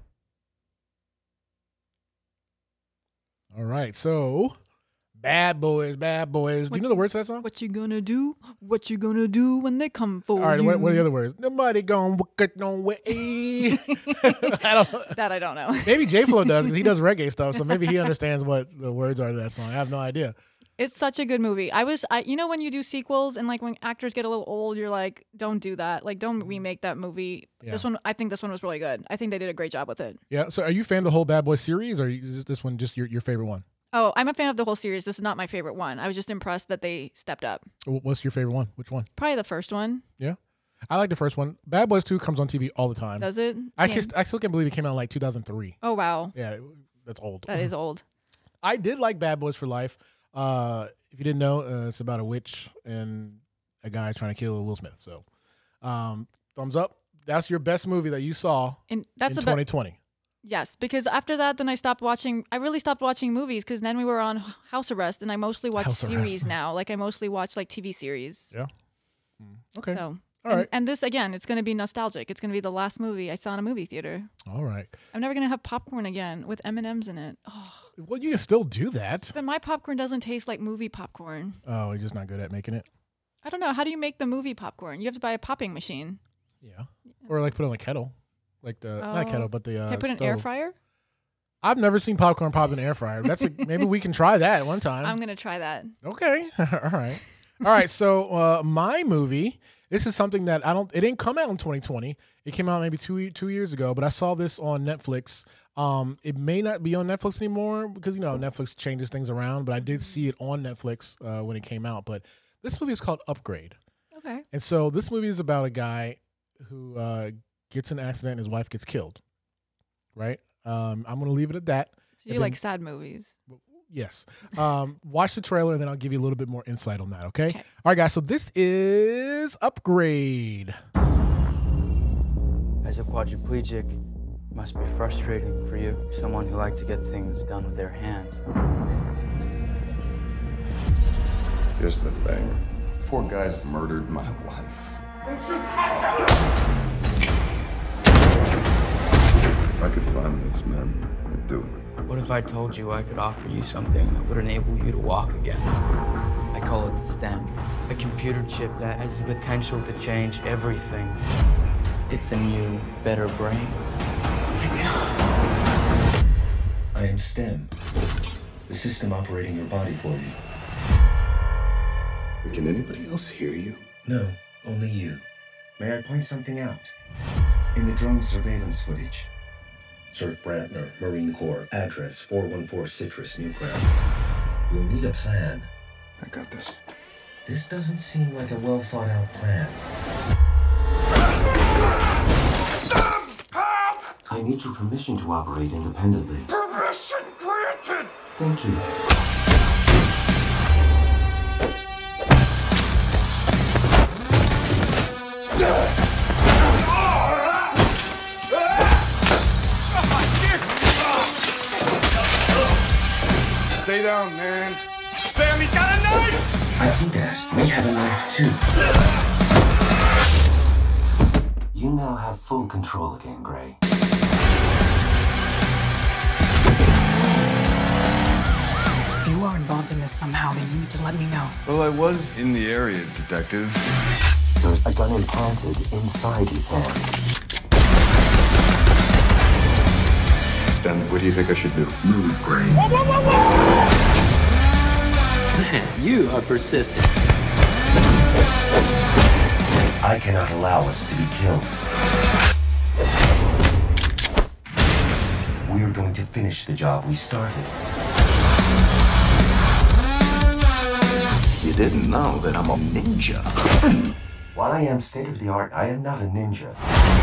All right. So, Bad Boys, Bad Boys. Do you know the words to that song? What you gonna do? What you gonna do when they come for All right. you? What are the other words? Nobody gonna walk it no way. That I don't know. Maybe J Flo does because he does reggae stuff, so maybe he understands what the words are to that song. I have no idea. It's such a good movie. You know, when you do sequels and like when actors get a little old, you're like, don't do that. Like, don't remake that movie. Yeah. I think this one was really good. I think they did a great job with it. Yeah. So, are you a fan of the whole Bad Boys series, or is this one just your favorite one? Oh, I'm a fan of the whole series. This is not my favorite one. I was just impressed that they stepped up. What's your favorite one? Which one? Probably the first one. Yeah. I like the first one. Bad Boys 2 comes on TV all the time. Does it? I still can't believe it came out in like 2003. Oh, wow. Yeah, that's old. That is old. I did like Bad Boys for Life. If you didn't know, it's about a witch and a guy trying to kill Will Smith. So, thumbs up. That's your best movie that you saw in 2020. Yes, because after that, then I stopped watching. I really stopped watching movies because then we were on house arrest, and I mostly watch series now. Like I mostly watch like TV series. Yeah. Okay. So, all right. And this again, it's going to be nostalgic. It's going to be the last movie I saw in a movie theater. All right. I'm never going to have popcorn again with M&Ms in it. Oh. Well, you can still do that. But my popcorn doesn't taste like movie popcorn. Oh, you're just not good at making it? I don't know. How do you make the movie popcorn? You have to buy a popping machine. Yeah. Or like put it on a kettle. Like not kettle, but the Can I put stove. an air fryer? I've never seen popcorn pop in an air fryer. Maybe we can try that one time. I'm going to try that. Okay. All right. So my movie, this is something that it didn't come out in 2020. It came out maybe two years ago, but I saw this on Netflix. It may not be on Netflix anymore because, Netflix changes things around, but I did see it on Netflix when it came out. But this movie is called Upgrade. Okay. And so this movie is about a guy who gets in an accident and his wife gets killed. Right? I'm going to leave it at that. So you like sad movies? Yes. Watch the trailer and then I'll give you a little bit more insight on that, okay? All right, guys. So this is Upgrade. As a quadriplegic, it must be frustrating for you. Someone who liked to get things done with their hands. Here's the thing. 4 guys murdered my wife. If I could find these men, I'd do it. What if I told you I could offer you something that would enable you to walk again? I call it STEM, a computer chip that has the potential to change everything. It's a new, better brain. I am STEM, the system operating your body for you. Can anybody else hear you? No, only you. May I point something out? In the drone surveillance footage, Sir Brantner, Marine Corps, address 414 Citrus, Newground. We'll need a plan. I got this. This doesn't seem like a well-thought-out plan. I need your permission to operate independently. Permission granted! Thank you. Stay down, man. Sam, he's got a knife! I see that. We have a knife, too. You now have full control again, Gray. If you are involved in this somehow, then you need to let me know. Well, I was in the area, Detective. There's a gun implanted inside his hand. Stan, what do you think I should do? Move, Gray. Whoa, whoa, whoa, whoa! Man, you are persistent. I cannot allow us to be killed. We're going to finish the job we started. You didn't know that I'm a ninja. While I am state-of-the-art, I am not a ninja.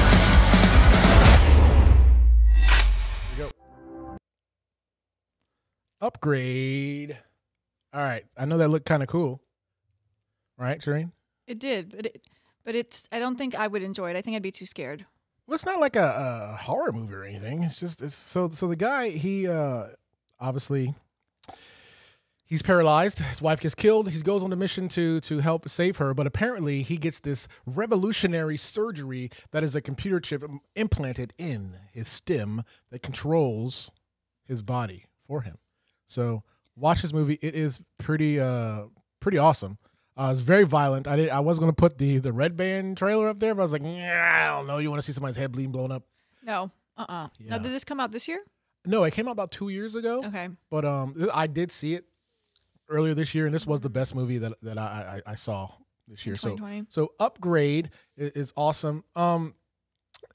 Upgrade. All right. I know that looked kind of cool. Right, Shireen? It did, but it's. I don't think I would enjoy it. I think I'd be too scared. Well, it's not like a horror movie or anything. It's so the guy, he obviously he's paralyzed. His wife gets killed. He goes on a mission to help save her, but apparently he gets this revolutionary surgery that is a computer chip implanted in his stem that controls his body for him. So watch this movie. It is pretty awesome. It's very violent. I was going to put the Red Band trailer up there, but I was like, I don't know. You want to see somebody's head bleeding, blown up? No. Yeah. Now, did this come out this year? No, it came out about 2 years ago. Okay. But I did see it earlier this year, and this was the best movie that I saw this year. So Upgrade is awesome.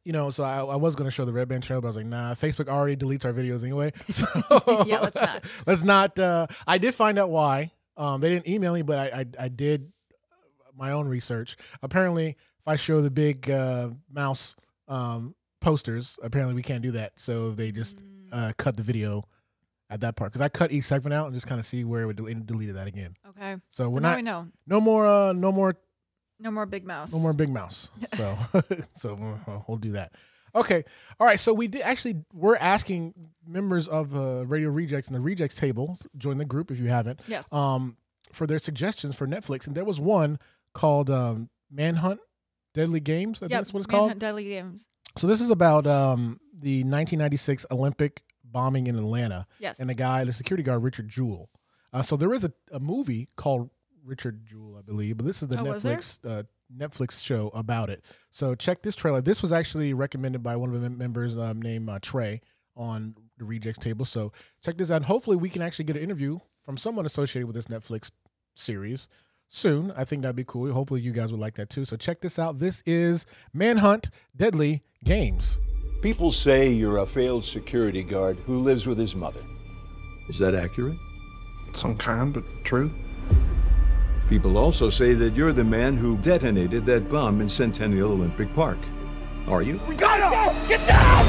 so I was going to show the Red Band trailer, but I was like, nah, Facebook already deletes our videos anyway. So Yeah, let's not. Let's not. I did find out why. They didn't email me, but I did my own research. Apparently, if I show the big mouse posters, apparently we can't do that. So they just cut the video at that part, because I cut each segment out and just kind of see where it would deleted that again. Okay. So we're now not. we know. No more Big mouse. No more big mouse. So we'll do that. Okay. All right. So we're asking members of Radio Rejects and the Rejects table, join the group if you haven't. Yes. For their suggestions for Netflix, and there was one called Manhunt: Deadly Games. I think that's what it's called. Manhunt: Deadly Games. So this is about the 1996 Olympic bombing in Atlanta. Yes. And the security guard, Richard Jewell. So there is a movie called Richard Jewell, I believe, but this is the Netflix show about it. So check this trailer. This was actually recommended by one of the members named Trey on the Rejects table. So check this out. And hopefully we can actually get an interview from someone associated with this Netflix series soon. I think that'd be cool. Hopefully you guys would like that too. So check this out. This is Manhunt: Deadly Games. People say you're a failed security guard who lives with his mother. Is that accurate? Some kind, but true. People also say that you're the man who detonated that bomb in Centennial Olympic Park. Are you? We gotta go! Get down!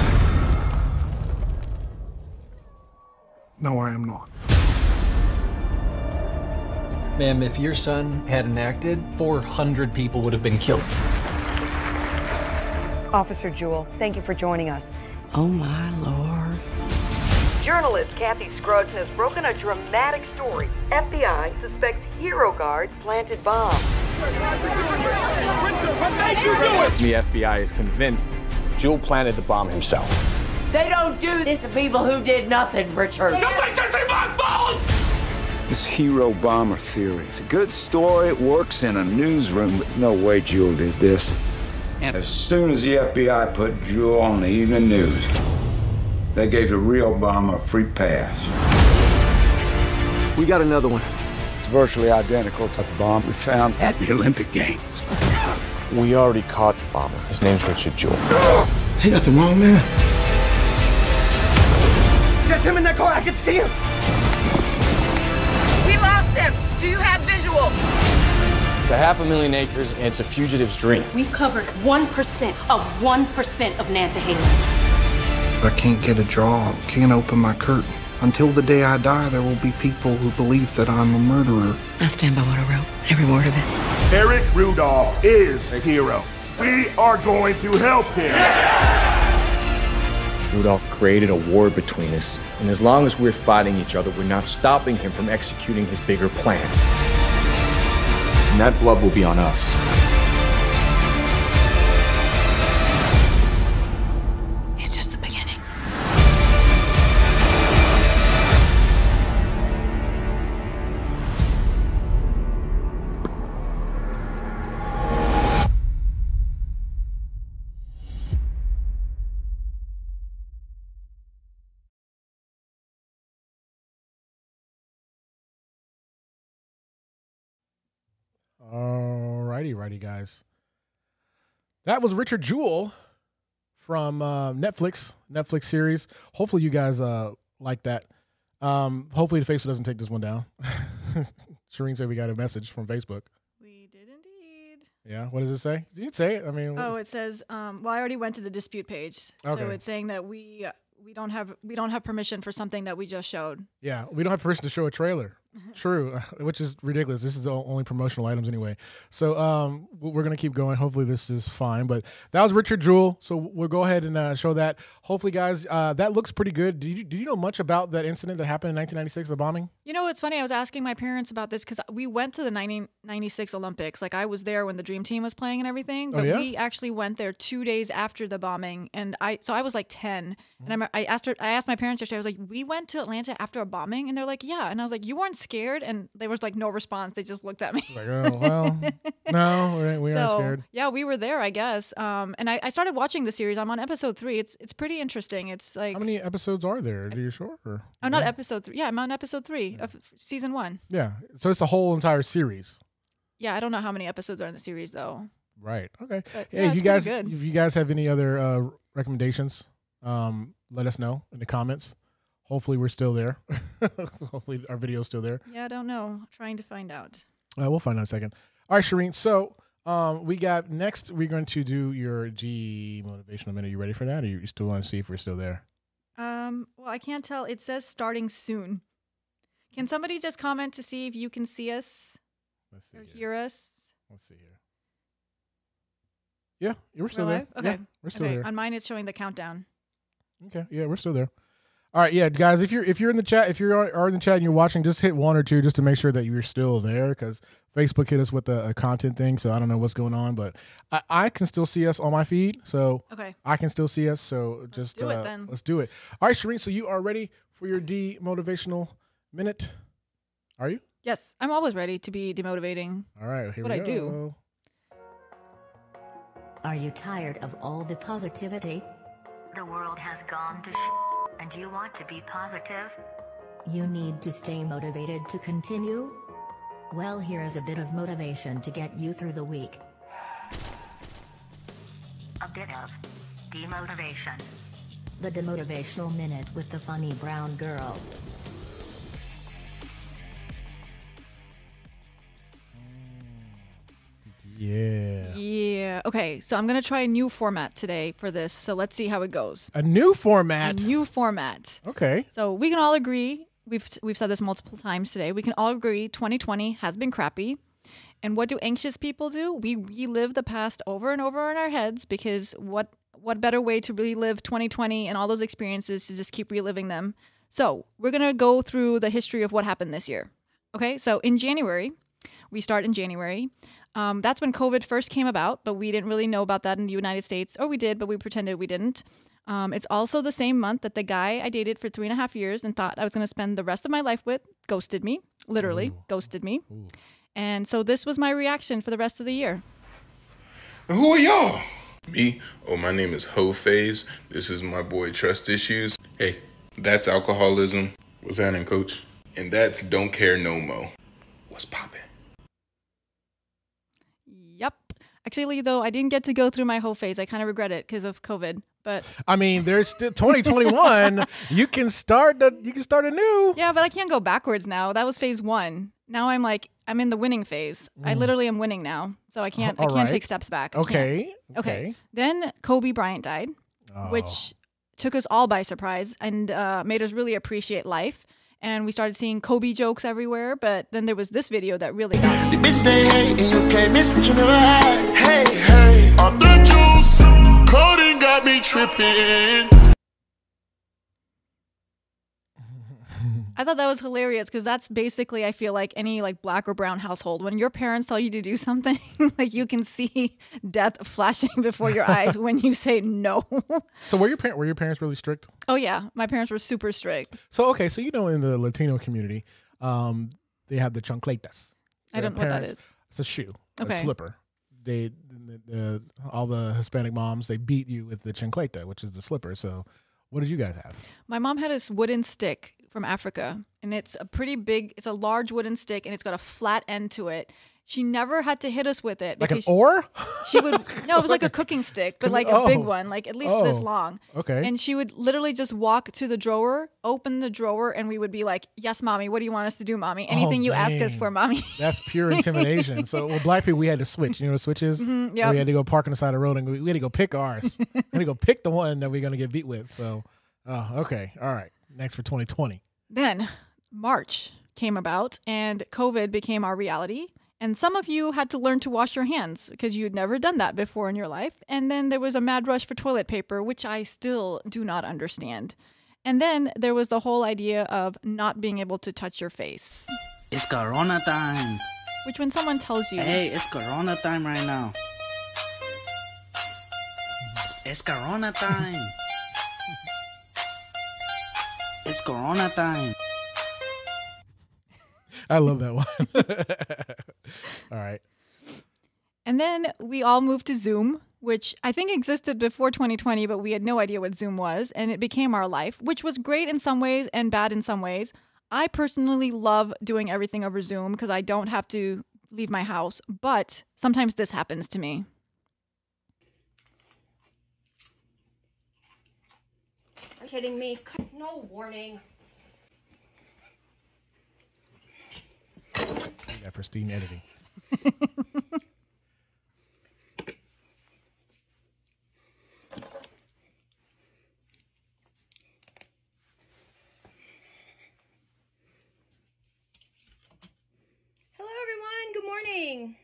No, I am not. Ma'am, if your son hadn't acted, 400 people would have been killed. Officer Jewell, thank you for joining us. Oh, my Lord. Journalist Kathy Scruggs has broken a dramatic story. FBI suspects Hero Guard planted bombs. The FBI is convinced Jewell planted the bomb himself. They don't do this to people who did nothing, Richard. Nobody can say my fault! This hero bomber theory, it's a good story. It works in a newsroom, but no way Jewell did this. And as soon as the FBI put Jewell on the evening news, they gave the real bomber a free pass. We got another one. It's virtually identical to the bomb we found at the Olympic Games. We already caught the bomber. His name's Richard Jewell. Ain't nothing wrong, man. That's him in that car. I can see him. We lost him. Do you have visual? It's 500,000 acres, and it's a fugitive's dream. We've covered 1% of 1% of Nantahala. I can't get a job, can't open my curtain. Until the day I die, there will be people who believe that I'm a murderer. I stand by what I wrote, every word of it. Eric Rudolph is a hero. We are going to help him. Rudolph created a war between us, and as long as we're fighting each other, we're not stopping him from executing his bigger plan. And that blood will be on us. It's just the beginning. Righty, guys. That was Richard Jewell from Netflix series. Hopefully you guys like that. Hopefully the Facebook doesn't take this one down. Shireen said we got a message from Facebook. We did indeed. Yeah, what does it say? You can say it. I mean, it says. Well, I already went to the dispute page, so it's saying that we don't have permission for something that we just showed. Yeah, we don't have permission to show a trailer. True, which is ridiculous. This is the only promotional items anyway. So we're going to keep going. Hopefully this is fine. But that was Richard Jewell. So we'll go ahead and show that. Hopefully, guys, that looks pretty good. Did you know much about that incident that happened in 1996, the bombing? You know, it's funny. I was asking my parents about this because we went to the 1996 Olympics. Like, I was there when the Dream Team was playing and everything. But we actually went there 2 days after the bombing. And I was like 10. And I asked my parents yesterday, I was like, we went to Atlanta after a bombing? And they're like, yeah. And I was like, you weren't scared? And there was like no response. They just looked at me. Like, oh, well, no, we aren't scared. Yeah, we were there, I guess. And I started watching the series. I'm on episode 3. It's pretty interesting. It's like, how many episodes are there? Are you sure? Or? Oh, not episode 3. Yeah, I'm on episode 3 of season 1. Yeah, so it's the whole entire series. Yeah, I don't know how many episodes are in the series though. Right. Okay. But, Hey, yeah, if it's you guys have any other recommendations, let us know in the comments. Hopefully we're still there. Hopefully our video's still there. Yeah, I don't know. Trying to find out. We'll find out in a second. All right, Shireen. So we got next. We're going to do your G motivational minute. You ready for that, or you still want to see if we're still there? Well, I can't tell. It says starting soon. Can somebody just comment to see if you can see us or hear us? Let's see here. Yeah, we're still there. Okay. Yeah, we're still there. On mine, it's showing the countdown. Okay. Yeah, we're still there. All right, yeah, guys. If you're in the chat, if you are in the chat and you're watching, just hit 1 or 2 just to make sure that you're still there, because Facebook hit us with a content thing, so I don't know what's going on, but I can still see us on my feed, so okay. I can still see us. So just do it then. Let's do it. All right, Shireen. So you are ready for your demotivational minute? Are you? Yes, I'm always ready to be demotivating. All right, here what we I go. do. Are you tired of all the positivity? The world has gone to and you want to be positive? You need to stay motivated to continue? Well, here's a bit of motivation to get you through the week. A bit of demotivation. The Demotivational Minute with the funny brown girl. Yeah. Yeah. Okay, so I'm going to try a new format today for this. So let's see how it goes. A new format? A new format. Okay. So we can all agree, we've said this multiple times today, we can all agree 2020 has been crappy. And what do anxious people do? We relive the past over and over in our heads, because what better way to relive 2020 and all those experiences to just keep reliving them. So we're going to go through the history of what happened this year. Okay, so in January, we start in January. That's when COVID first came about, but we didn't really know about that in the United States. Or we did, but we pretended we didn't. It's also the same month that the guy I dated for 3.5 years and thought I was going to spend the rest of my life with ghosted me. Literally, ghosted me. Ooh. And so this was my reaction for the rest of the year. And who are y'all? Me? Oh, my name is Ho Phase. This is my boy Trust Issues. Hey, that's alcoholism. What's happening, coach? And that's Don't Care No Mo. What's poppin'? Yep. Actually, though, I didn't get to go through my whole phase. I kind of regret it because of COVID. But I mean, there's still 2021. You can start anew. Yeah, but I can't go backwards now. That was phase 1. Now I'm in the winning phase. I literally am winning now, so I can't take steps back. Okay. Then Kobe Bryant died, which took us all by surprise and made us really appreciate life. And we started seeing Kobe jokes everywhere. But then there was this video that really got me. Bitch, they hate and you can't miss what you never had. Hey, off the juice, coding got me tripping. I thought that was hilarious because that's basically, I feel like, any like black or brown household. When your parents tell you to do something, like you can see death flashing before your eyes when you say no. So were your parents really strict? Oh yeah, my parents were super strict. So okay, so in the Latino community, they have the chancletas. So I don't know what that is. It's a shoe, okay. A slipper. All the Hispanic moms, they beat you with the chancleta, which is the slipper. So what did you guys have? My mom had this wooden stick from Africa, and it's a large wooden stick, and it's got a flat end to it. She never had to hit us with it. Like an oar? She would, no, it was like a cooking stick, but like a big one, like at least this long. Okay. And she would literally just walk to the drawer, open the drawer, and we would be like, yes, mommy, what do you want us to do, mommy? Anything you ask us for, mommy. That's pure intimidation. So black people, we had to switch. You know what switch is? Mm-hmm, yep. We had to go park on the side of the road, and we had to go pick ours. We had to go pick the one that we're going to get beat with. So, okay. All right. Next for 2020. Then March came about and COVID became our reality. And some of you had to learn to wash your hands because you'd never done that before in your life. And then there was a mad rush for toilet paper, which I still do not understand. And then there was the whole idea of not being able to touch your face. It's Corona time. Which when someone tells you... Hey, it's Corona time right now. It's Corona time. It's Corona time. I love that one. All right. And then we all moved to Zoom, which I think existed before 2020, but we had no idea what Zoom was. And it became our life, which was great in some ways and bad in some ways. I personally love doing everything over Zoom because I don't have to leave my house. But sometimes this happens to me. kidding me? No warning. That pristine editing. Hello, everyone. Good morning.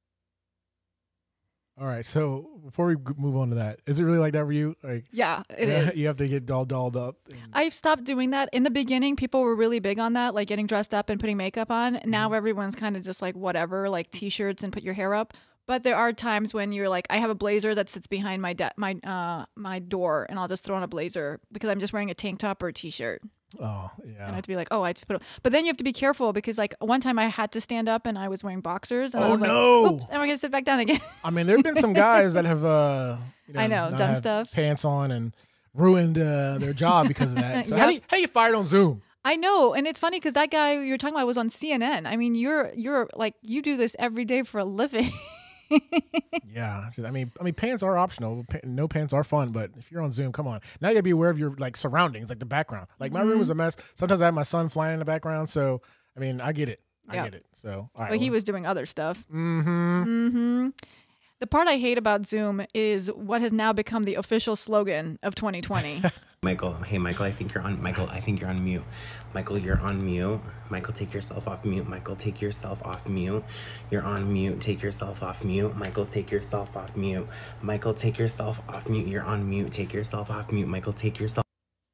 All right, so before we move on to that, is it really like that for you? Like, yeah, it is. You have to get all dolled up. I've stopped doing that. In the beginning, people were really big on that, like getting dressed up and putting makeup on. Now everyone's kind of just like whatever, like t-shirts and put your hair up. But there are times when you're like, I have a blazer that sits behind my door, and I'll just throw on a blazer because I'm just wearing a tank top or a t-shirt. Oh, yeah. And I have to be like, oh, I have to put. But then you have to be careful because, like, one time I had to stand up and I was wearing boxers. And I was no! Like, oops, and we're gonna sit back down again. I mean, there have been some guys that have, I know, not done have stuff, pants on, and ruined their job because of that. So Yep. how do you fired on Zoom? I know, and it's funny because that guy you were talking about was on CNN. I mean, you're like you do this every day for a living. Yeah, I mean, pants are optional. No pants are fun, but if you're on Zoom, come on. Now you gotta be aware of your like surroundings, like the background. Like my room was a mess. Sometimes I have my son flying in the background, so I mean, I get it. I get it. So, all right. But he was doing other stuff. Mm-hmm. The part I hate about Zoom is what has now become the official slogan of 2020. Michael, hey Michael, I think you're on. Michael, I think you're on mute. Michael, you're on mute. Michael, take yourself off mute. Michael, take yourself off mute. You're on mute. Take yourself off mute. Michael, take yourself off mute. Michael, take yourself off mute. You're on mute. Take yourself off mute. Michael, take yourself.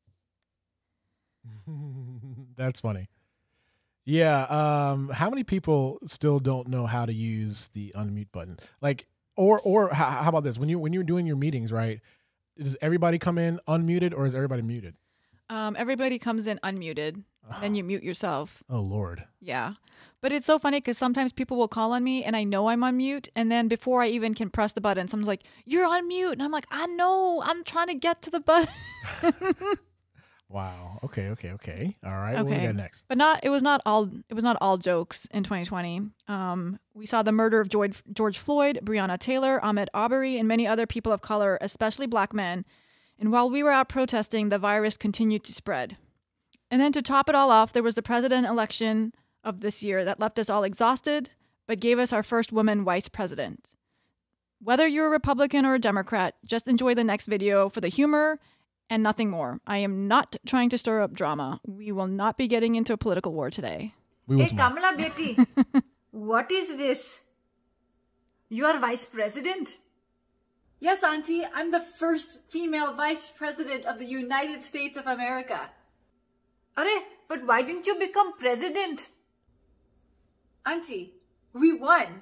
That's funny. Yeah. How many people still don't know how to use the unmute button? Like, or how about this? When you're doing your meetings, right? Does everybody come in unmuted or is everybody muted? Everybody comes in unmuted. Then you mute yourself. Oh, Lord. Yeah. But it's so funny because sometimes people will call on me and I know I'm on mute. And then before I even can press the button, someone's like, you're on mute. And I'm like, I know. I'm trying to get to the button. Wow. Okay. All right. What we got next? But it was not all jokes in 2020. We saw the murder of George Floyd, Breonna Taylor, Ahmaud Arbery, and many other people of color, especially black men. And while we were out protesting, the virus continued to spread. And then to top it all off, there was the president election of this year that left us all exhausted, but gave us our first woman vice president. Whether you're a Republican or a Democrat, just enjoy the next video for the humor and nothing more. I am not trying to stir up drama. We will not be getting into a political war today. Hey, Kamala Beti, what is this? You are vice president? Yes, Auntie, I'm the first female vice president of the United States of America. Arey, but why didn't you become president? Auntie, we won.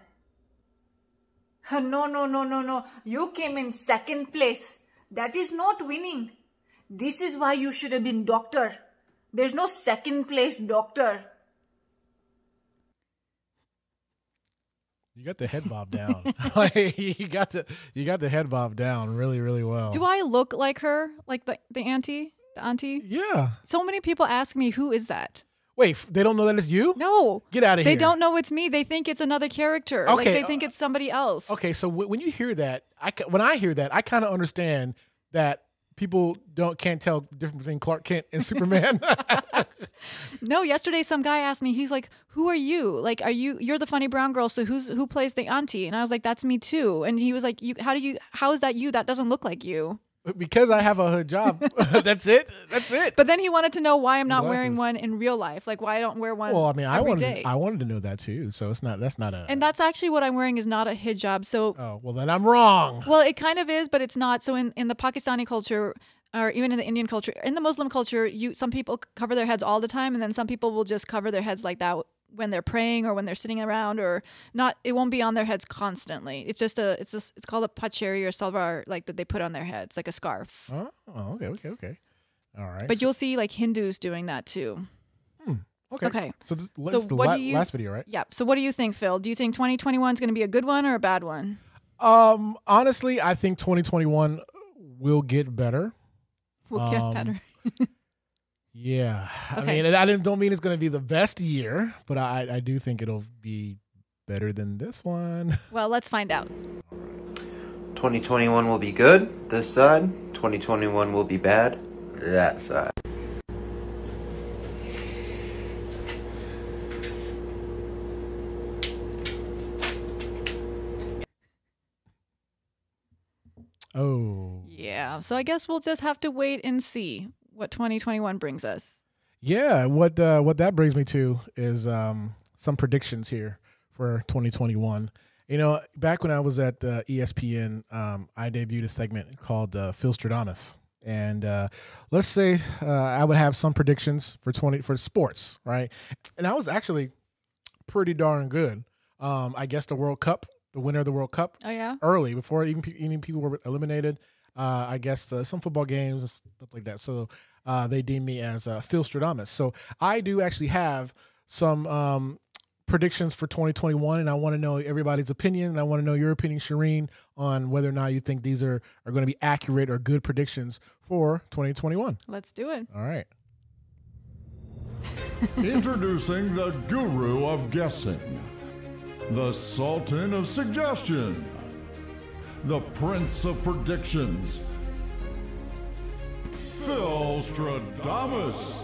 No. You came in second place. That is not winning. This is why you should have been doctor. There's no second place doctor. You got the head bob down. you got the head bob down really, really well. Do I look like her? Like the auntie? The auntie? Yeah. So many people ask me, who is that? Wait, they don't know that it's you? No. Get out of here. They don't know it's me. They think it's another character. Okay. Like they think it's somebody else. Okay, so when you hear that, when I hear that, I kind of understand that people can't tell the difference between Clark Kent and Superman. No, yesterday some guy asked me, he's like, who are you? Like, you're the funny brown girl, so who plays the auntie? And I was like, that's me too. And he was like, how is that you? That doesn't look like you. Because I have a job. That's it. But then he wanted to know why I'm not wearing one in real life. Like why I don't wear one. Well, I mean, I day. wanted to know that too. So that's not a. And that's actually what I'm wearing is not a hijab. So. Oh well, then I'm wrong. Well, it kind of is, but it's not. So in the Pakistani culture, or even in the Indian culture, in the Muslim culture, some people cover their heads all the time, and then some people will just cover their heads like that when they're praying or when they're sitting around, or not. It won't be on their heads constantly. It's called a pacheri or salwar, like that they put on their heads, like a scarf. Oh, okay. All right. But you'll see like Hindus doing that too. Okay. So last video, right? Yeah. So what do you think, Phil? Do you think 2021 is going to be a good one or a bad one? Honestly, I think 2021 will get better. Will get better. Yeah. Okay. I mean, I don't mean it's going to be the best year, but I do think it'll be better than this one. Well, let's find out. 2021 will be good this side. 2021 will be bad that side. Oh. Yeah. So I guess we'll just have to wait and see what 2021 brings us. Yeah. What that brings me to is some predictions here for 2021. You know, back when I was at ESPN, I debuted a segment called Philstradamus. And let's say I would have some predictions for sports, right? And I was actually pretty darn good. I guess the World Cup, the winner of the World Cup. Oh, yeah? Early, before even people were eliminated. I guess some football games and stuff like that. So they deemed me as Philstradamus. So I do actually have some predictions for 2021, and I want to know everybody's opinion, and I want to know your opinion, Shireen, on whether or not you think these are going to be accurate or good predictions for 2021. Let's do it. All right. Introducing the guru of guessing, the sultan of suggestion, the prince of predictions, Philstradamus.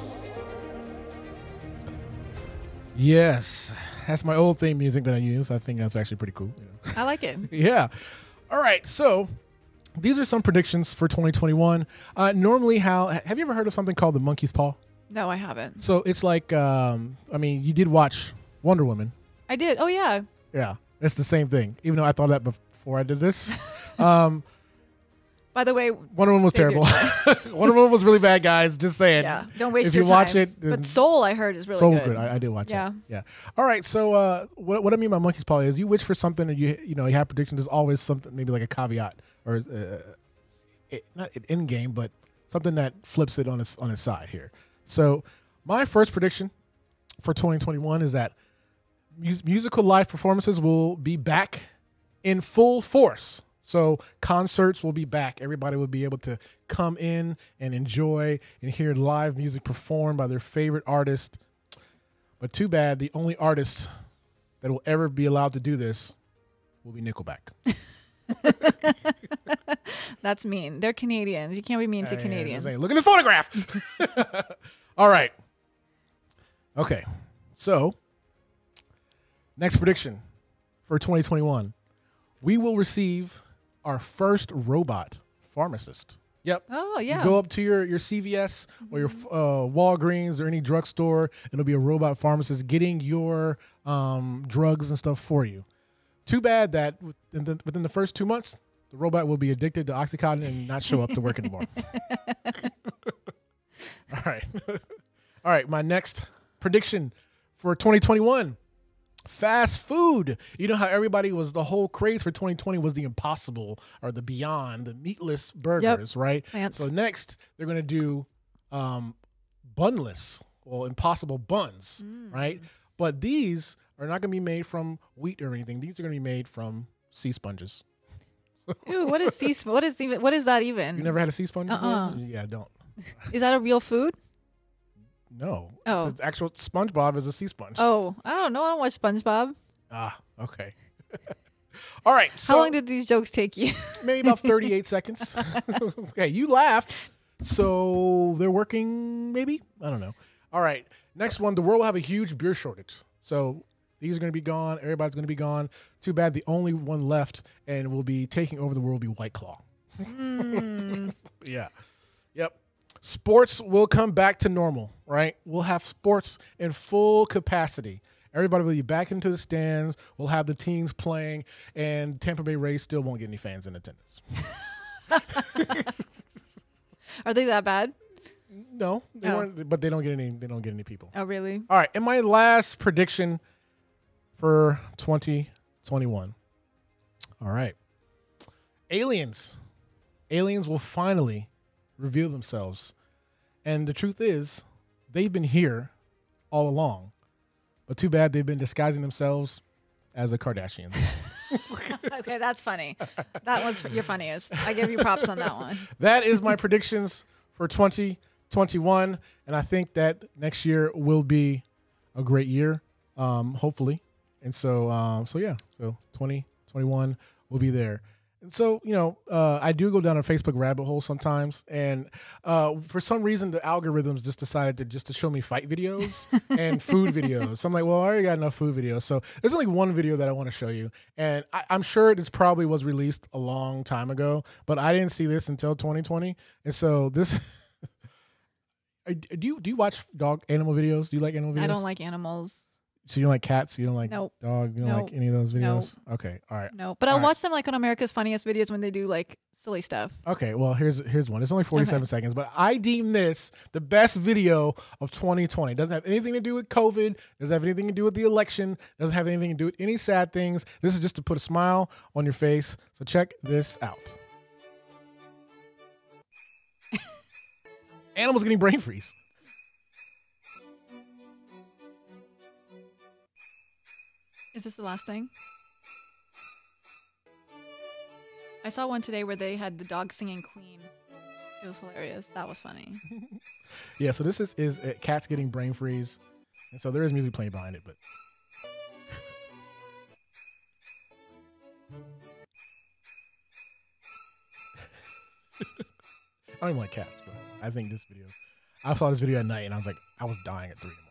Yes, that's my old theme music that I use. I think that's actually pretty cool. I like it. Yeah. All right. So these are some predictions for 2021. Normally, have you ever heard of something called the monkey's paw? No, I haven't. So it's like, I mean, you did watch Wonder Woman. I did. Oh, yeah. Yeah, it's the same thing. Even though I thought that before I did this. By the way, Wonder Woman was terrible. Wonder Woman was really bad, guys. Just saying. Yeah, don't waste if your you time. watch it. But Soul, I heard, is really Soul good. was good. I did watch it. Yeah. Yeah. All right. So what I mean by monkey's paw is you wish for something and you have predictions. There's always something, maybe like a caveat or not an end game, but something that flips it on its side here. So my first prediction for 2021 is that musical live performances will be back in full force. So concerts will be back. Everybody will be able to come in and enjoy and hear live music performed by their favorite artist. But too bad, the only artist that will ever be allowed to do this will be Nickelback. That's mean. They're Canadians. You can't be mean to Canadians. Look at the photograph. All right. Okay. So, next prediction for 2021. We will receive our first robot pharmacist. Yep. Oh, yeah. You go up to your CVS or your Walgreens or any drugstore, and it'll be a robot pharmacist getting your drugs and stuff for you. Too bad that within the first 2 months, the robot will be addicted to Oxycontin and not show up to work anymore. All right. All right. My next prediction for 2021. Fast food. You know how the whole craze for 2020 was the Impossible or the Beyond, the meatless burgers, right? Plants. So next they're going to do bunless, Impossible buns, right? But these are not going to be made from wheat or anything. These are going to be made from sea sponges. Ew, what is what is that even? You never had a sea sponge before? Yeah, don't. Is that a real food? No. Oh. The actual SpongeBob is a sea sponge. Oh, I don't know. I don't watch SpongeBob. Ah, okay. All right. So how long did these jokes take you? Maybe about 38 seconds. Okay, you laughed. So they're working, maybe? I don't know. All right. Next one. The world will have a huge beer shortage. So these are going to be gone. Everybody's going to be gone. Too bad the only one left and will be taking over the world will be White Claw. Yeah. Yep. Sports will come back to normal, right? We'll have sports in full capacity. Everybody will be back into the stands. We'll have the teams playing, and Tampa Bay Rays still won't get any fans in attendance. Are they that bad? No, they weren't, but they don't get any. They don't get any people. Oh, really? All right, and my last prediction for 2021. All right, aliens will finally reveal themselves, and the truth is, they've been here all along. But too bad they've been disguising themselves as the Kardashians. Okay, that's funny. That was your funniest. I give you props on that one. That is my predictions for 2021, and I think that next year will be a great year, hopefully. And so 2021 will be there. And so, I do go down a Facebook rabbit hole sometimes, and for some reason, the algorithms just decided to show me fight videos and food videos. So I'm like, well, I already got enough food videos. So there's only one video that I want to show you, and I'm sure this probably was released a long time ago, but I didn't see this until 2020. And so this, do you watch animal videos? Do you like animal videos? I don't like animals. So you don't like cats? You don't like Nope. dog? You don't like any of those videos? Nope. Okay, all right. No, but I'll watch them like on America's Funniest Videos when they do like silly stuff. Okay, well here's one. It's only 47 seconds, but I deem this the best video of 2020. Doesn't have anything to do with COVID. Doesn't have anything to do with the election. Doesn't have anything to do with any sad things. This is just to put a smile on your face. So check this out. Animals getting brain freeze. Is this the last thing? I saw one today where they had the dog singing Queen. It was hilarious. That was funny. Yeah, so this is cats getting brain freeze. And so there is music playing behind it, but I don't even like cats, but I think this video, I saw this video at night and I was dying at 3 in the morning.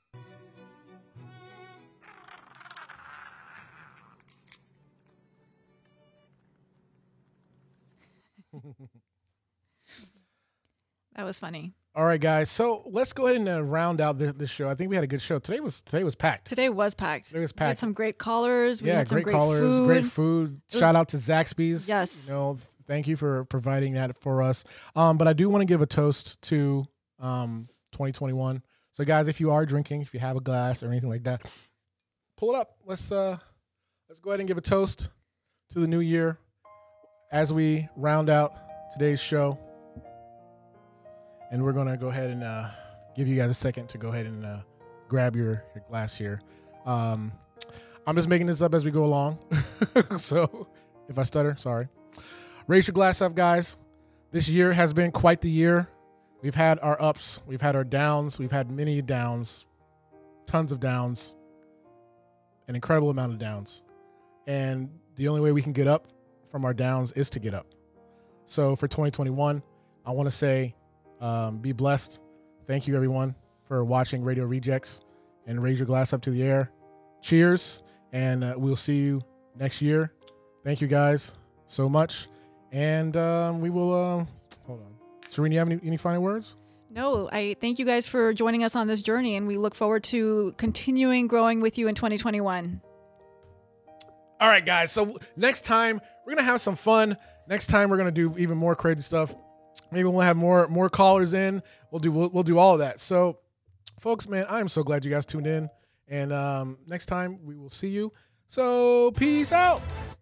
That was funny. All right, guys. So let's go ahead and round out this show. I think we had a good show. Today was packed. Today was packed. Today was We had packed. some great callers. We had some great callers, food. great food. Shout out to Zaxbys. Yes. Thank you for providing that for us. But I do want to give a toast to 2021. So, guys, if you are drinking, if you have a glass or anything like that, pull it up. Let's go ahead and give a toast to the new year as we round out today's show. And we're going to go ahead and give you guys a second to go ahead and grab your glass here. I'm just making this up as we go along. So if I stutter, sorry. Raise your glass up, guys. This year has been quite the year. We've had our ups. We've had our downs. We've had many downs, tons of downs, an incredible amount of downs. And the only way we can get up from our downs is to get up. So for 2021, I want to say, be blessed. Thank you, everyone, for watching Radio Rejects, and raise your glass up to the air. Cheers, and we'll see you next year. Thank you, guys, so much. And we will, hold on. Serena, you have any final words? No, I thank you guys for joining us on this journey, and we look forward to continuing growing with you in 2021. All right, guys. So next time, we're going to have some fun. Next time, we're going to do even more crazy stuff. Maybe we'll have more callers in. We'll do all of that. So, folks, man, I'm so glad you guys tuned in. And next time, we will see you. So, peace out.